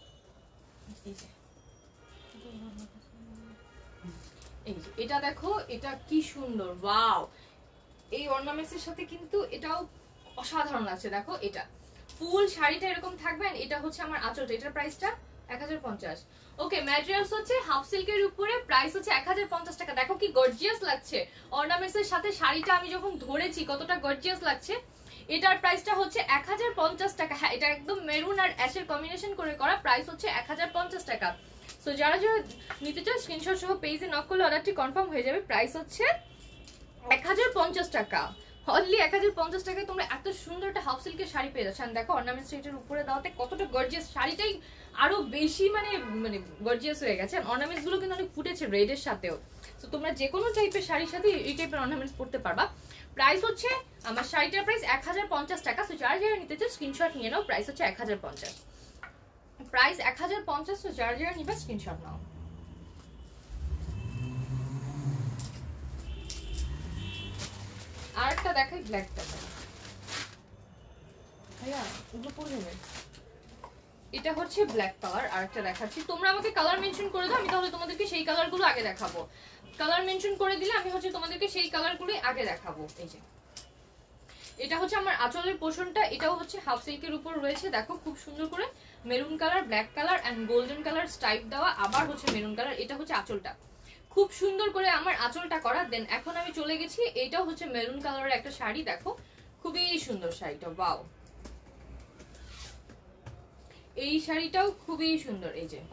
S1: এই যে এটা দেখো, এটা কি সুন্দর, ওয়াও। এই অর্নামেন্টস এর সাথে কিন্তু এটাও অসাধারণ লাগছে। দেখো এটা ফুল শাড়িটা এরকম থাকবে, এটা হচ্ছে আমার আঁচলটা, এটার প্রাইসটা এক হাজার পঞ্চাশ। ওকে, ম্যাটেরিয়ালস হচ্ছে হাফ সিল্কের উপরে, প্রাইস হচ্ছে এক হাজার পঞ্চাশ টাকা। দেখো কি গর্জিয়াস লাগছে অর্নামেন্টস এর সাথে শাড়িটা, আমি যখন ধরেছি কতটা গর্জিয়াস লাগছে। এটার প্রাইসটা হচ্ছে এক হাজার পঞ্চাশ টাকা। হ্যাঁ, এটা একদম মেরুন আর অ্যাশের কম্বিনেশন করে করা, প্রাইস হচ্ছে এক হাজার পঞ্চাশ টাকা। সো যারা যারা নিতে চাও স্ক্রিনশট সহ পেজে নক করলে অর্ডারটি কনফার্ম হয়ে যাবে। প্রাইস হচ্ছে এক হাজার পঞ্চাশ টাকা, অনলি এক হাজার পঞ্চাশ টাকায় তোমরা এত সুন্দর একটা হাফ সিল্কের শাড়ি পেয়ে যাচ্ছ। দেখো অর্নামেন্টস এটার উপরে দাওতে কতটা গর্জিয়াস, শাড়িটাই আরো বেশি মানে মানে গর্জিয়াস হয়ে গেছে। অর্নামেন্টস গুলো কিন্তু অনেক ফুটেছে রেডের সাথেও। তো তোমরা যে কোনো টাইপের শাড়ির সাথে এই টাইপের অর্নামেন্টস পরতে পারবা। প্রাইস হচ্ছে আমার শাড়িটার প্রাইস এক হাজার পঞ্চাশ টাকা। সো যারা যারা নিতে চাও স্ক্রিনশট নিয়ে নাও, প্রাইস হচ্ছে এক হাজার পঞ্চাশ, প্রাইস এক হাজার পঞ্চাশ। তো যারা যারা নিবা স্ক্রিনশট নাও। আর একটা দেখাই, ব্ল্যাকটা ভাইয়া ওগুলো পরে যাবে। এটা হচ্ছে ব্ল্যাক কালার। আর একটা দেখাচ্ছি, তোমরা আমাকে কালার মেনশন করে দাও, আমি তাহলে তোমাদেরকে সেই কালারগুলো আগে দেখাবো। কালার মেনশন করে দিলে আমি হচ্ছে তোমাদেরকে সেই কালারগুলো আগে দেখাবো। এই যে এটা হচ্ছে আমার আঁচলের পোর্শনটা, এটাও হচ্ছে হাফ সিল্কের উপর রয়েছে। দেখো খুব সুন্দর করে maroon colour, black colour and golden colour stripe দেওয়া, আবার হচ্ছে মেরুন কালার। এটা হচ্ছে আঁচলটা, খুব সুন্দর করে আমার আঁচলটা করা। দেন এখন আমি চলে গেছি, এটাও হচ্ছে মেরুন কালারের একটা শাড়ি। দেখো খুবই সুন্দর শাড়িটা, ওয়াও। এই শাড়িটাও খুবই সুন্দর। এই যে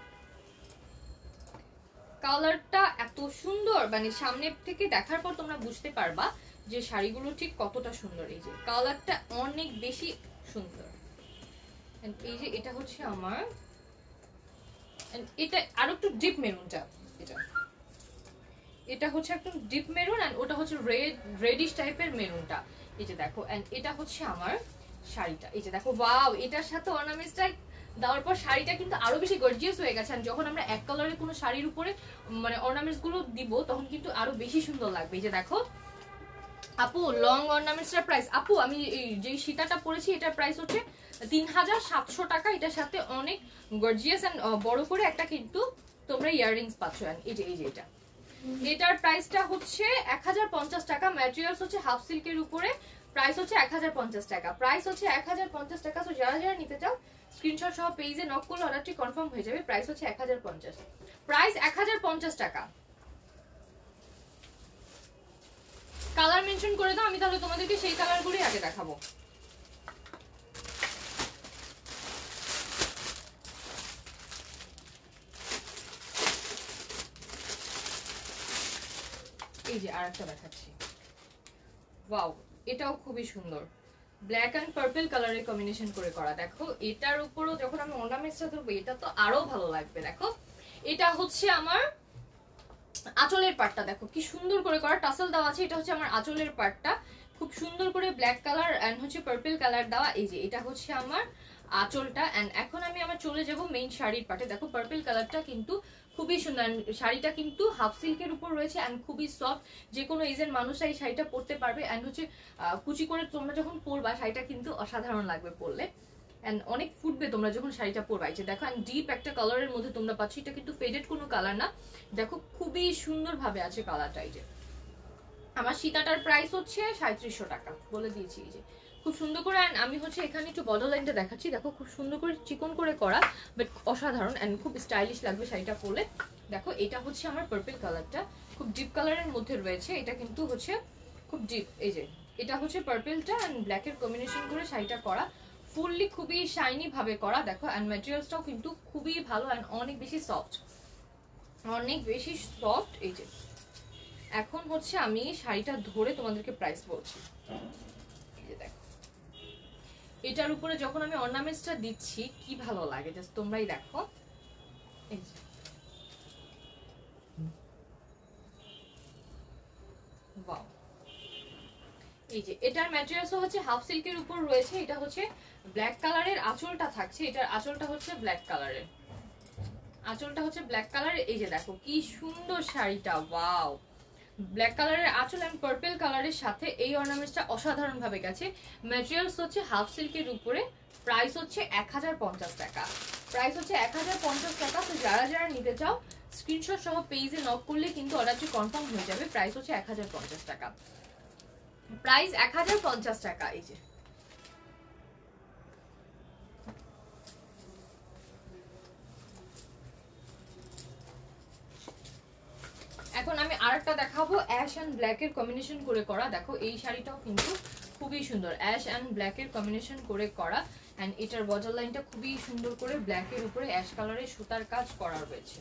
S1: কালারটা এত সুন্দর, মানে সামনে থেকে দেখার পর তোমরা বুঝতে পারবা যে শাড়িগুলো ঠিক কতটা সুন্দর। এই যে কালারটা অনেক বেশি সুন্দর। এই যে এটা হচ্ছে আমার, এটা আরো একটু ডিপ মেরুনটা, এটা এটা হচ্ছে একটু ডিপ মেরুন এন্ড ওটা হচ্ছে রেড রেডিশ টাইপের মেরুনটা। এই যে দেখো, এন্ড এটা হচ্ছে আমার শাড়িটা। এই যে দেখো, ওয়াও, এটার সাথে অর্নামেন্টসটা দেওয়ার পর শাড়িটা কিন্তু আরো বেশি গর্জিয়াস হয়ে গেছে। যখন আমরা এক কালারের কোনো শাড়ির উপরে মানে অর্নামেন্টস গুলো দিব তখন কিন্তু আরো বেশি সুন্দর লাগবে। এই যে দেখো আপু, লং অর্নামেন্টসটার প্রাইস, আপু আমি যে সীতাটা পরেছি এটার প্রাইস হচ্ছে তিন হাজার সাতশো টাকা। এটার সাথে অনেক গর্জিয়াস এন্ড বড় করে একটা কিন্তু তোমরা ইয়াররিংস পাচ্ছ। এই যে এই যে এটা, এটার প্রাইসটা হচ্ছে এক হাজার পঞ্চাশ টাকা। ম্যাটেরিয়ালস হচ্ছে হাফ সিল্কের উপরে, প্রাইস হচ্ছে এক হাজার পঞ্চাশ টাকা, প্রাইস হচ্ছে এক হাজার পঞ্চাশ টাকা। তো যারা যারা নিতে চাও স্ক্রিনশট সহ পেজে নক করলে অর্ডারটি কনফার্ম হয়ে যাবে। প্রাইস হচ্ছে এক হাজার পঞ্চাশ, প্রাইস এক হাজার পঞ্চাশ টাকা। কালার মেনশন করে দাও, আমি তাহলে তোমাদেরকে সেই কালারগুলোই আগে দেখাবো। এই যে আরেকটা দেখাচ্ছি, ওয়াও, এটাও খুবই সুন্দর, ব্ল্যাক এন্ড পার্পল কালারের কম্বিনেশন করে করা। দেখো এটার উপরও যখন আমি অর্নামেন্টসটা ধরবো এটা তো আরো ভালো লাগবে। দেখো এটা হচ্ছে আমার আঁচলের পাটটা, দেখো কি সুন্দর করে করা, টাসেল দেওয়া আছে। এটা হচ্ছে আমার আঁচলের পাটটা, খুব সুন্দর করে ব্ল্যাক কালার এন্ড হচ্ছে পার্পল কালার দেওয়া। এই যে এটা হচ্ছে আমার আঁচলটা। এন্ড এখন আমি আমার চলে যাব মেইন শাড়ির পাটে। দেখো পার্পল কালারটা কিন্তু খুবই সুন্দর, শাড়িটা কিন্তু হাফ সিল্কের উপর রয়েছে এন্ড খুবই সফট, যে কোনো এজের মানুষরা এই শাড়িটা পরতে পারবে। এন্ড হচ্ছে কুচি করে তোমরা যখন পরবা শাড়িটা কিন্তু অসাধারণ লাগবে পরলে, এন্ড অনেক ফুটবে তোমরা যখন শাড়িটা পরবা। এই যে দেখো, এন্ড ডিপ একটা কালারের মধ্যে তোমরা পাচ্ছ, এটা কিন্তু ফেডেড কোনো কালার না। দেখো খুবই সুন্দর ভাবে আছে কালারটা। এই যে আমার সীতাটার প্রাইস হচ্ছে সাঁত্রিশশো টাকা, বলে দিয়েছি। এই যে খুব সুন্দর করে, এন্ড আমি হচ্ছে এখানে একটু বর্ডার লাইনটা দেখাচ্ছি। দেখো খুব সুন্দর করে চিকন করে করা, বাট অসাধারণ এন্ড খুব স্টাইলিশ লাগবে শাড়িটা পরলে। দেখো এটা হচ্ছে আমার পার্পল কালারটা, খুব ডিপ কালারের মধ্যে রয়েছে, এটা কিন্তু হচ্ছে খুব ডিপ। এই যে এটা হচ্ছে পার্পলটা এন্ড ব্ল্যাকের কম্বিনেশন করে শাড়িটা করা, ফুললি খুবই শাইনি ভাবে করা। দেখো এন্ড ম্যাটেরিয়ালসটাও কিন্তু খুবই ভালো এন্ড অনেক বেশি সফট, অনেক বেশি সফট। এই যে এখন হচ্ছে আমি শাড়িটা ধরে তোমাদেরকে প্রাইস বলছি। এই যে দেখো এটার উপরে যখন আমি অর্নামেন্টসটা দিচ্ছি কি ভালো লাগে, জাস্ট তোমরাই দেখো। এই যে ওয়াও, এই যে এটার ম্যাটেরিয়ালসও হচ্ছে হাফ সিল্কের উপর রয়েছে। এটা হচ্ছে ব্ল্যাক কালারের আঁচলটা থাকছে, এটার আঁচলটা হচ্ছে ব্ল্যাক কালারের, আঁচলটা হচ্ছে ব্ল্যাক কালারের। এই যে দেখো কি সুন্দর শাড়িটা, ওয়াও, ব্ল্যাক কালারের আঁচল এন্ড পার্পল কালারের সাথে এই অর্নামেন্টসটা অসাধারণ ভাবে গেছে। ম্যাটেরিয়ালস হচ্ছে হাফ সিল্কের উপরে, প্রাইস হচ্ছে এক হাজার পঞ্চাশ টাকা। প্রাইস হচ্ছে এক হাজার পঞ্চাশ টাকা। তো যারা যারা নিতে চাও স্ক্রিনশট সহ পেজে নক করলে কিন্তু অর্ডারটি কনফার্ম হয়ে যাবে। প্রাইস হচ্ছে এক হাজার পঞ্চাশ টাকা। প্রাইস এক হাজার পঞ্চাশ টাকা। এই যে এখন আমি আরেকটা দেখাবো অ্যাশ এন্ড ব্ল্যাক এর কম্বিনেশন করে করা। দেখো এই শাড়িটাও কিন্তু খুবই সুন্দর, অ্যাশ এন্ড ব্ল্যাক এর কম্বিনেশন করে করা। এন্ড এটার বর্ডার লাইনটা খুবই সুন্দর করে ব্ল্যাক এর উপরে অ্যাশ কালারের সুতার কাজ করা রয়েছে।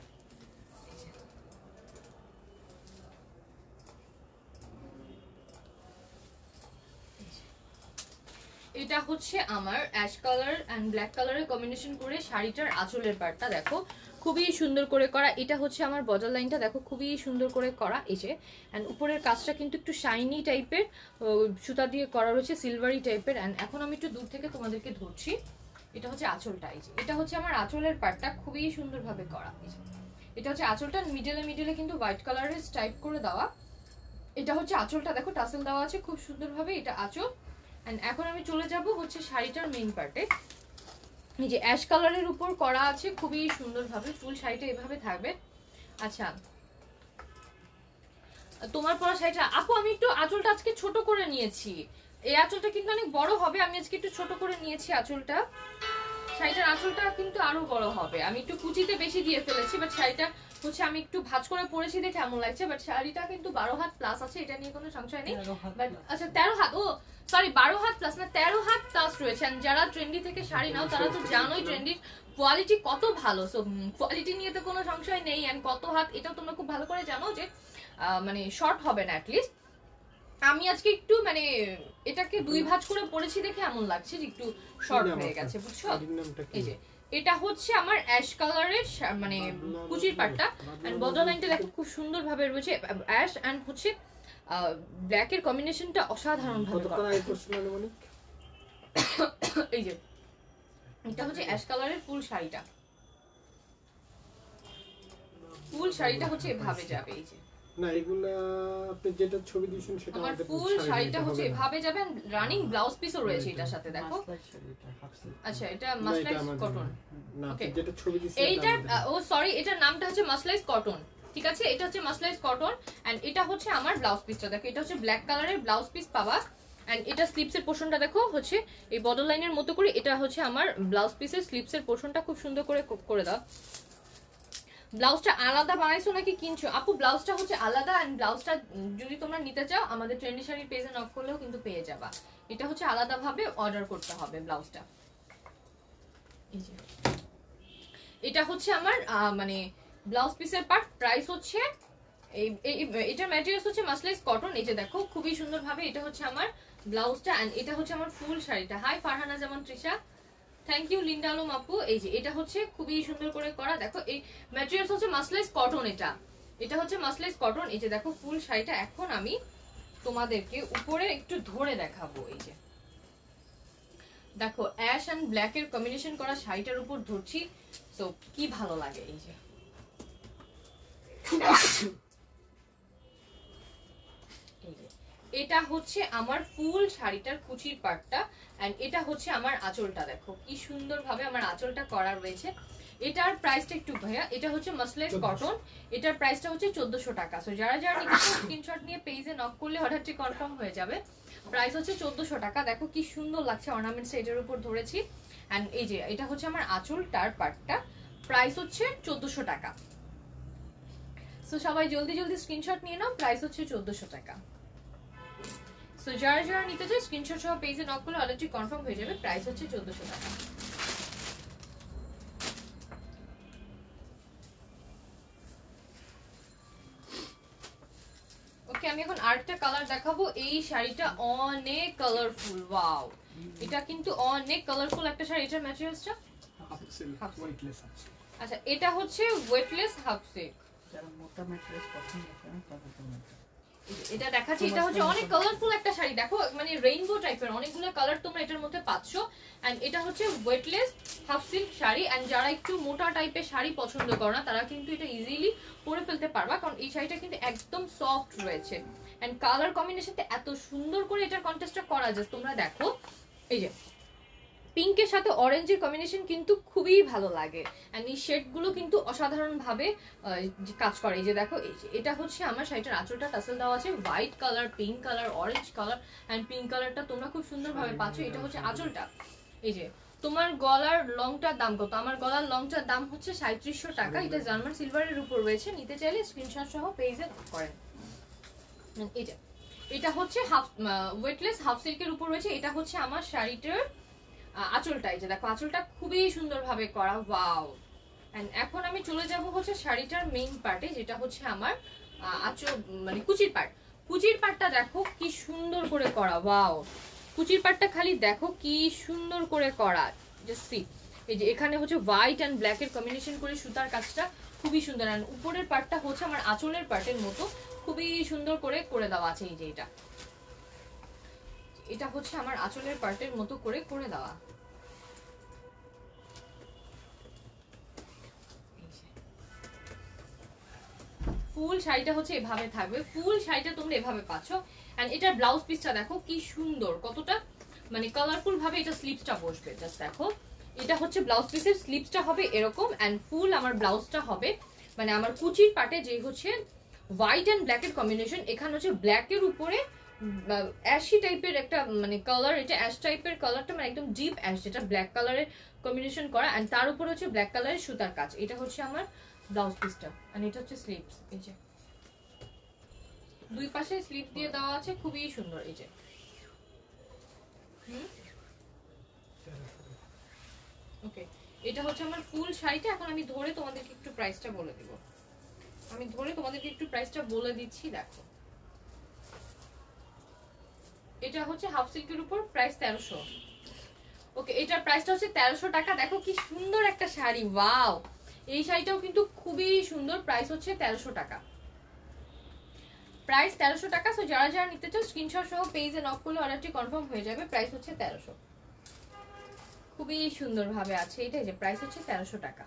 S1: এটা হচ্ছে আমার অ্যাশ কালার এন্ড ব্ল্যাক কালারের কম্বিনেশন করে শাড়িটার আঁচলের পার্টটা দেখো খুবই সুন্দর করে করা। এটা হচ্ছে আমার বর্ডার লাইনটা দেখো খুবই সুন্দর করে করা। এই যে এন্ড উপরের কাজটা কিন্তু একটু শাইনি টাইপের সুতা দিয়ে করা রয়েছে, সিলভারি টাইপের। এন্ড এখন আমি একটু দূর থেকে তোমাদেরকে ধরছি। এটা হচ্ছে আঁচলটা। এই যে এটা হচ্ছে আমার আঁচলের পার্টটা খুবই সুন্দরভাবে করা। এটা হচ্ছে আঁচলটা, মিডলে মিডলে কিন্তু হোয়াইট কালারের স্টাইপ করে দেওয়া। এটা হচ্ছে আঁচলটা, দেখো টাসেল দেওয়া আছে খুব সুন্দরভাবে, এটা আঁচল। এন্ড এখন আমি চলে যাব হচ্ছে শাড়িটার মেইন পার্টে। এই যে অ্যাশ কালারের উপর করা আছে খুবই সুন্দরভাবে, ফুল শাড়িটা এভাবে থাকবে। আচ্ছা তোমার পরা শাড়িটা আপু আমি একটু আঁচলটা আজকে ছোট করে নিয়েছি। এই আঁচলটা কিন্তু অনেক বড় হবে, আমি আজকে একটু ছোট করে নিয়েছি আঁচলটা। শাড়িটার আঁচলটা কিন্তু আরো বড় হবে, আমি একটু কুচিতে বেশি দিয়ে ফেলেছি। বাট শাড়িটা হচ্ছে আমি একটু ভাঁজ করে পরেছি দেখে এমন লাগছে। বাট শাড়িটা কিন্তু বারো হাত প্লাস আছে, এটা নিয়ে কোনো সংশয় নেই। বাট আচ্ছা তেরো হাত, ও সরি বারো হাত প্লাস না, তেরো হাত প্লাস রয়েছে। যারা ট্রেন্ডি থেকে শাড়ি নাও তারা তো জানোই ট্রেন্ডির কোয়ালিটি কত ভালো। সো কোয়ালিটি নিয়ে তো কোনো সংশয় নেই। এন্ড কত হাত এটাও তোমরা খুব ভালো করে জানো যে মানে শর্ট হবে না অ্যাটলিস্ট। আমি আজকে একটু মানে এটাকে দুই ভাঁজ করে পরেছি দেখে এমন লাগছে যে একটু শর্ট হয়ে গেছে, বুঝছো? এই যে এটা হচ্ছে আমার অ্যাশ কালারের মানে কুচির পাটটা। এন্ড বর্ডার লাইনটা দেখো খুব সুন্দর ভাবে রয়েছে, অ্যাশ এন্ড হচ্ছে ব্ল্যাক এর কম্বিনেশনটা অসাধারণ ভাবে করা। এই যে এটা হচ্ছে অ্যাশ কালারের ফুল শাড়িটা, ফুল শাড়িটা হচ্ছে এভাবে যাবে। এই যে
S2: না এগুলা আপনি যেটা ছবি দিয়েছেন সেটা
S1: আমার ফুল শাড়িটা হচ্ছে এভাবে যাবে। রানিং ব্লাউজ পিসও রয়েছে এটার সাথে দেখো। আচ্ছা এটা মাসলাইজ কটন,
S2: না যেটা ছবি দিয়েছেন
S1: এইটা ও সরি এটার নামটা হচ্ছে মাসলাইজ কটন, ঠিক আছে? এটা হচ্ছে মাসলাইজ কটন এন্ড এটা হচ্ছে আমার ব্লাউজ পিসটা দেখো। এটা হচ্ছে ব্ল্যাক কালারের ব্লাউজ পিস পাওয়া। এন্ড এটা স্লিপসের পোরশনটা দেখো হচ্ছে এই বর্ডার লাইনের মতো করে। এটা হচ্ছে আমার ব্লাউজ পিসের স্লিপসের পোরশনটা খুব সুন্দর করে করে দাও। ব্লাউজটা আলাদা বানাইছো নাকি কিনছো? আপু ব্লাউজটা হচ্ছে আলাদা এন্ড ব্লাউজটা যদি তোমরা নিতে চাও আমাদের ট্রেন্ডি শাড়ির পেজে নক করলেও কিন্তু পেয়ে যাবা। এটা হচ্ছে আলাদা ভাবে অর্ডার করতে হবে ব্লাউজটা। এই যে এটা হচ্ছে আমার মানে ব্লাউজ পিসের পার্ট। প্রাইস হচ্ছে এই এটার ম্যাটেরিয়ালস হচ্ছে মাসলাইজ কটন। এই যে দেখো খুবই সুন্দর ভাবে এটা হচ্ছে আমার ব্লাউজটা এন্ড এটা হচ্ছে আমার ফুল শাড়িটা। Hi Farhana Zaman Trisha, thank you Linda Alam আপু। এই যে এটা হচ্ছে খুবই সুন্দর করে করা। দেখো এই ম্যাটেরিয়ালস হচ্ছে মাসলাইজ কটন, এটা এটা হচ্ছে মাসলাইজ কটন। এই যে দেখো ফুল শাড়িটা এখন আমি তোমাদেরকে উপরে একটু ধরে দেখাবো। এই যে দেখো অ্যাশ এন্ড ব্ল্যাক এর কম্বিনেশন করা শাড়িটার উপর ধরছি, সো কি ভালো লাগে। এই যে এটা হচ্ছে আমার ফুল শাড়িটার কুচির পাটটা এন্ড এটা হচ্ছে আমার আঁচলটা। দেখো কি সুন্দর ভাবে আমার আঁচলটা করা রয়েছে। এটার প্রাইসটা একটু ভাইয়া, এটা হচ্ছে মাসলাইজ কটন, এটার প্রাইসটা হচ্ছে চোদ্দশো টাকা। সো যারা যারা নিতে চাও স্ক্রিনশট নিয়ে পেজে নক করলে অর্ডারটি কনফার্ম হয়ে যাবে। প্রাইস হচ্ছে চোদ্দশো টাকা। দেখো কি সুন্দর লাগছে অর্নামেন্টস এটার উপর ধরেছি এন্ড এই যে এটা হচ্ছে আমার আঁচলটার পাটটা। প্রাইস হচ্ছে চোদ্দশো টাকা। সো সবাই জলদি জলদি স্ক্রিনশট নিয়ে নাও, প্রাইস হচ্ছে চোদ্দশো টাকা। সো যারা যারা নিতে চাই স্ক্রিনশট সহ পেজে নক করলে অর্ডারটি কনফার্ম হয়ে যাবে। প্রাইস হচ্ছে চোদ্দশো টাকা। ওকে আমি এখন আরেকটা কালার দেখাবো। এই শাড়িটা অনেক কালারফুল, ওয়াও এটা কিন্তু অনেক কালারফুল একটা শাড়ি। এটার ম্যাটেরিয়ালসটা হাফ সিল্ক ওয়েটলেস আছে। আচ্ছা এটা হচ্ছে ওয়েটলেস হাফ সিল্ক। যারা মোটা ম্যাটেরিয়ালস পছন্দ করেন তাদের জন্য এটা দেখাচ্ছি, এটা হচ্ছে অনেক কালারফুল একটা শাড়ি, দেখো মানে রেইনবো টাইপের অনেকগুলো কালার তোমরা এটার মধ্যে পাচ্ছ। এন্ড এটা হচ্ছে weightless half silk sari. And যারা একটু মোটা টাইপের শাড়ি পছন্দ করে না তারা কিন্তু এটা ইজিলি পরে ফেলতে পারবা, কারণ এই শাড়িটা কিন্তু একদম সফট রয়েছে। এন্ড কালার কম্বিনেশনটা এত সুন্দর করে এটার কন্ট্রাস্টটা করা যায়, তোমরা দেখো এই যে পিঙ্কের সাথে অরেঞ্জের কম্বিনেশন কিন্তু খুবই ভালো লাগে। এন্ড এই শেডগুলো কিন্তু অসাধারণ ভাবে কাজ করে। এই যে দেখো এই যে এটা হচ্ছে আমার শাড়িটার আঁচলটা টাসেল দেওয়া আছে white colour, pink colour, orange colour. And pink কালারটা তোমরা খুব সুন্দর ভাবে পাচ্ছ। এটা হচ্ছে আঁচলটা। এই যে তোমার গলার লংটার দাম কত? আমার গলার লংটার দাম হচ্ছে সাঁত্রিশশো টাকা। এটা জার্মান সিলভারের উপর রয়েছে, নিতে চাইলে স্ক্রিনশট সহ পেজে করেন। এটা এটা হচ্ছে হাফ ওয়েটলেস হাফ সিল্কের উপর রয়েছে। এটা হচ্ছে আমার শাড়িটার আঁচলটা। এই যে দেখো আঁচলটা খুবই সুন্দর ভাবে করা, ওয়াও। এন্ড এখন আমি চলে যাব হচ্ছে শাড়িটার মেইন পার্টে, যেটা হচ্ছে আমার আঁচল মানে কুচির পার্ট। কুচির পার্টটা দেখো কি সুন্দর করে করা, ওয়াও। কুচির পার্টটা খালি দেখো কি সুন্দর করে করা, জাস্ট সি। এই যে এখানে হচ্ছে হোয়াইট এন্ড ব্ল্যাক এর কম্বিনেশন করে সুতার কাজটা খুবই সুন্দর। এন্ড উপরের পার্টটা হচ্ছে আমার আঁচলের পার্টের মতো খুবই সুন্দর করে করে দেওয়া আছে। এই যে এটা এটা হচ্ছে আমার আঁচলের পার্টের মতো করে করে দেওয়া। ফুল শাড়িটা হচ্ছে এভাবে থাকবে, ফুল শাড়িটা তোমরা এভাবে পাচ্ছ। এন্ড এটার ব্লাউজ পিসটা দেখো কি সুন্দর, কতটা মানে কালারফুল ভাবে এটা স্লিভসটা বসবে। জাস্ট দেখো এটা হচ্ছে ব্লাউজ পিসের স্লিভসটা হবে এরকম। এন্ড ফুল আমার ব্লাউজটা হবে মানে আমার কুচির পাটে যে হচ্ছে হোয়াইট এন্ড ব্ল্যাক এর কম্বিনেশন। এখানে হচ্ছে ব্ল্যাক এর উপরে অ্যাশি টাইপের একটা মানে কালার, এটা অ্যাশ টাইপের কালারটা মানে একদম ডিপ অ্যাশ, যেটা ব্ল্যাক কালারের কম্বিনেশন করা। এন্ড তার উপরে হচ্ছে ব্ল্যাক কালারের সুতার কাজ। এটা হচ্ছে আমার ব্লাউজ পিসটা। আর এটা হচ্ছে স্লিভস। এই যে দুই পাশে স্লিভ দিয়ে দেওয়া আছে, খুবই সুন্দর। এই যে ওকে, এটা হচ্ছে আমার ফুল শাড়িটা। এখন আমি ধরে তোমাদেরকে একটু প্রাইসটা বলে দিব। আমি ধরে তোমাদেরকে একটু প্রাইসটা বলে দিচ্ছি। দেখো এটা হচ্ছে হাফ সিল্কের উপর, প্রাইস তেরোশো। ওকে, এটার প্রাইসটা হচ্ছে তেরোশো টাকা। দেখো কি সুন্দর একটা শাড়ি, ওয়াও। এই শাড়িটাও কিন্তু খুবই সুন্দর, প্রাইস হচ্ছে তেরোশো টাকা। প্রাইস তেরোশো টাকা। সো যারা যারা নিতে চাও স্ক্রিনশট সহ পেজে নক করলে অর্ডারটি কনফার্ম হয়ে যাবে। প্রাইস হচ্ছে তেরোশো, খুবই সুন্দর ভাবে আছে এটা। যে প্রাইস হচ্ছে তেরোশো টাকা।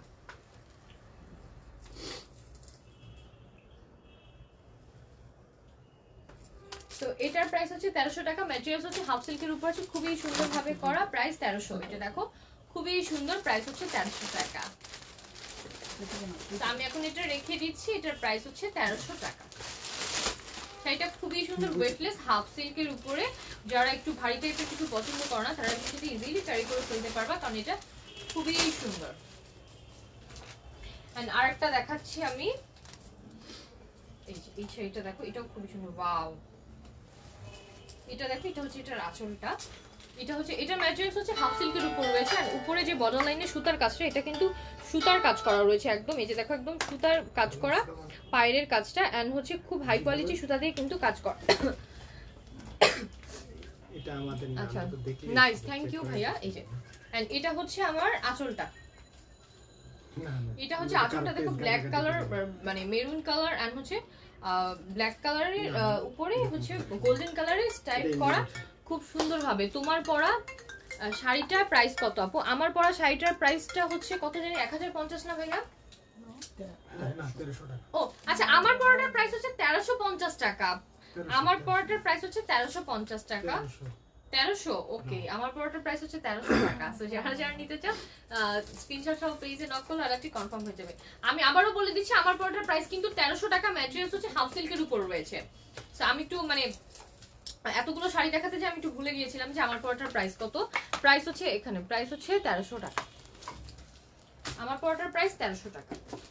S1: তো এটার প্রাইস হচ্ছে তেরোশো টাকা। ম্যাটেরিয়ালস হচ্ছে হাফ সিল্কের উপর আছে, খুবই সুন্দর ভাবে করা। প্রাইস তেরোশো। এটা দেখো খুবই সুন্দর, প্রাইস হচ্ছে তেরোশো টাকা। আমি এখন এটা রেখে দিচ্ছি। এটার প্রাইস হচ্ছে তেরোশো টাকা। শাড়িটা খুবই সুন্দর, ওয়েটলেস হাফ সিল্কের উপরে। যারা একটু ভারী টাইপের কিছু পছন্দ করে না তারা কিন্তু ইজিলি ক্যারি করে ফেলতে পারবা, কারণ এটা খুবই সুন্দর। এন্ড আরেকটা দেখাচ্ছি আমি। এই যে এই শাড়িটা দেখো, এটাও খুবই সুন্দর, ওয়াও। এটা দেখো, এটা হচ্ছে এটার আঁচলটা। এটা হচ্ছে এটা ম্যাটেরিয়ালস হচ্ছে হাফ সিল্কের উপর রয়েছে। আর উপরে যে বর্ডার লাইনে সুতার কাজটা, এটা কিন্তু সুতার কাজ করা রয়েছে একদম। এই যে দেখো একদম সুতার কাজ করা পায়ের কাজটা। এন্ড হচ্ছে খুব হাই কোয়ালিটি সুতা দিয়ে কিন্তু কাজ করা।
S2: এটা আমাদের না,
S1: আচ্ছা
S2: তো দেখলে
S1: নাইস, থ্যাংক ইউ ভাইয়া। এই যে এন্ড এটা হচ্ছে আমার আঁচলটা। এটা হচ্ছে আঁচলটা দেখো ব্ল্যাক কালার মানে মেরুন কালার এন্ড হচ্ছে ব্ল্যাক কালারের উপরে হচ্ছে গোল্ডেন কালারের স্টাইপ করা, খুব সুন্দর ভাবে। তোমার পরা শাড়িটার প্রাইস কত আপু? আমার পরা শাড়িটার প্রাইসটা হচ্ছে কত জানি, এক হাজার পঞ্চাশ না ভাইয়া? ও আচ্ছা, আমার পরাটার প্রাইস হচ্ছে তেরোশো পঞ্চাশ টাকা। আমার পরাটার প্রাইস হচ্ছে তেরোশো পঞ্চাশ টাকা। তেরোশো, ওকে। আমার পরাটার প্রাইস হচ্ছে তেরোশো টাকা। সো যারা যারা নিতে চাও স্ক্রিনশট সহ পেজে নক করলে অর্ডারটি কনফার্ম হয়ে যাবে। আমি আবারও বলে দিচ্ছি, আমার পরাটার প্রাইস কিন্তু তেরোশো টাকা। ম্যাটেরিয়ালস হচ্ছে হাফ সিল্কের উপর রয়েছে। সো আমি একটু মানে এতগুলো শাড়ি দেখাতে যে আমি একটু ভুলে গিয়েছিলাম যে আমার পরাটার প্রাইস কত। প্রাইস হচ্ছে এখানে প্রাইস হচ্ছে তেরোশো টাকা। আমার পরাটার প্রাইস তেরোশো টাকা।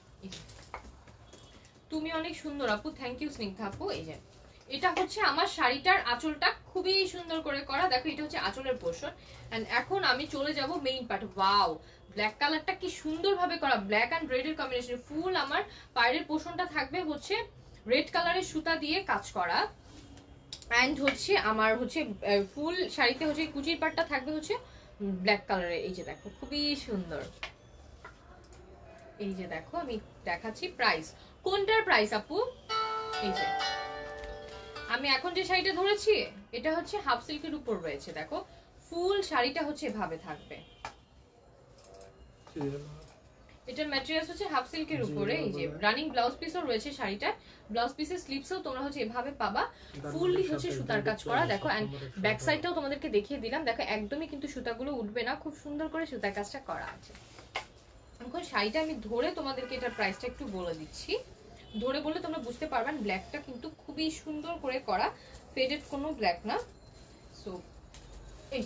S1: তুমি অনেক সুন্দর আপু, থ্যাংক ইউ স্নিগ্ধা আপু। এই যে এটা হচ্ছে আমার শাড়িটার আঁচলটা, খুবই সুন্দর করে করা। দেখো এটা হচ্ছে আঁচলের পোর্শন। এন্ড এখন আমি চলে যাব মেইন পার্ট। ওয়াও, ব্ল্যাক কালারটা কি সুন্দর ভাবে করা, ব্ল্যাক এন্ড রেড এর কম্বিনেশন। ফুল আমার পায়ের পোর্শনটা থাকবে হচ্ছে রেড কালারের সুতা দিয়ে কাজ করা। এন্ড হচ্ছে আমার হচ্ছে ফুল শাড়িতে হচ্ছে কুচির পাটটা থাকবে হচ্ছে ব্ল্যাক কালারের। এই যে দেখো খুবই সুন্দর। এই যে দেখো আমি দেখাচ্ছি প্রাইস। কোনটার প্রাইস আপু? এই যে আমি এখন যে শাড়িটা ধরেছি এটা হচ্ছে হাফ সিল্কের উপর রয়েছে, দেখো ফুল শাড়িটা হচ্ছে এভাবে থাকবে। এটার ম্যাটেরিয়ালস হচ্ছে হাফ সিল্কের উপরে, এই যে রানিং ব্লাউজ পিসও রয়েছে শাড়িটা, ব্লাউজ পিসের স্লিপসও তোমরা হচ্ছে এভাবে পাবা, ফুললি হচ্ছে সুতার কাজ করা। দেখো এন্ড ব্যাক সাইডটাও তোমাদেরকে দেখিয়ে দিলাম, দেখো একদমই কিন্তু সুতাগুলো উঠবে না, খুব সুন্দর করে সুতার কাজটা করা আছে। এখন শাড়িটা আমি ধরে তোমাদেরকে এটার প্রাইসটা একটু বলে দিচ্ছি, ধরে বললে তোমরা বুঝতে পারবেন। ব্ল্যাকটা কিন্তু খুবই সুন্দর করে করা, ফেডেড কোনো ব্ল্যাক না। সো এই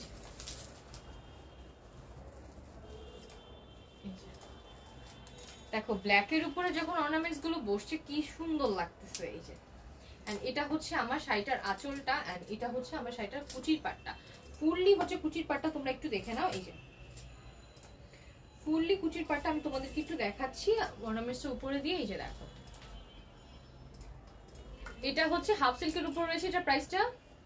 S1: দেখো ব্ল্যাকের উপরে যখন অর্নামেন্টস গুলো বসছে কি সুন্দর লাগতেছে। এই যে এন্ড এটা হচ্ছে আমার শাড়িটার আঁচলটা, এন্ড এটা হচ্ছে আমার শাড়িটার কুচির পাটটা, ফুললি হচ্ছে কুচির পাটটা তোমরা একটু দেখে নাও। এই যে ফুললি কুচির পাটটা আমি তোমাদেরকে একটু দেখাচ্ছি অর্নামেন্টসের উপরে দিয়ে। এই যে দেখো এটা হচ্ছে হাফ সিল্কের উপর রয়েছে, এটা প্রাইসটা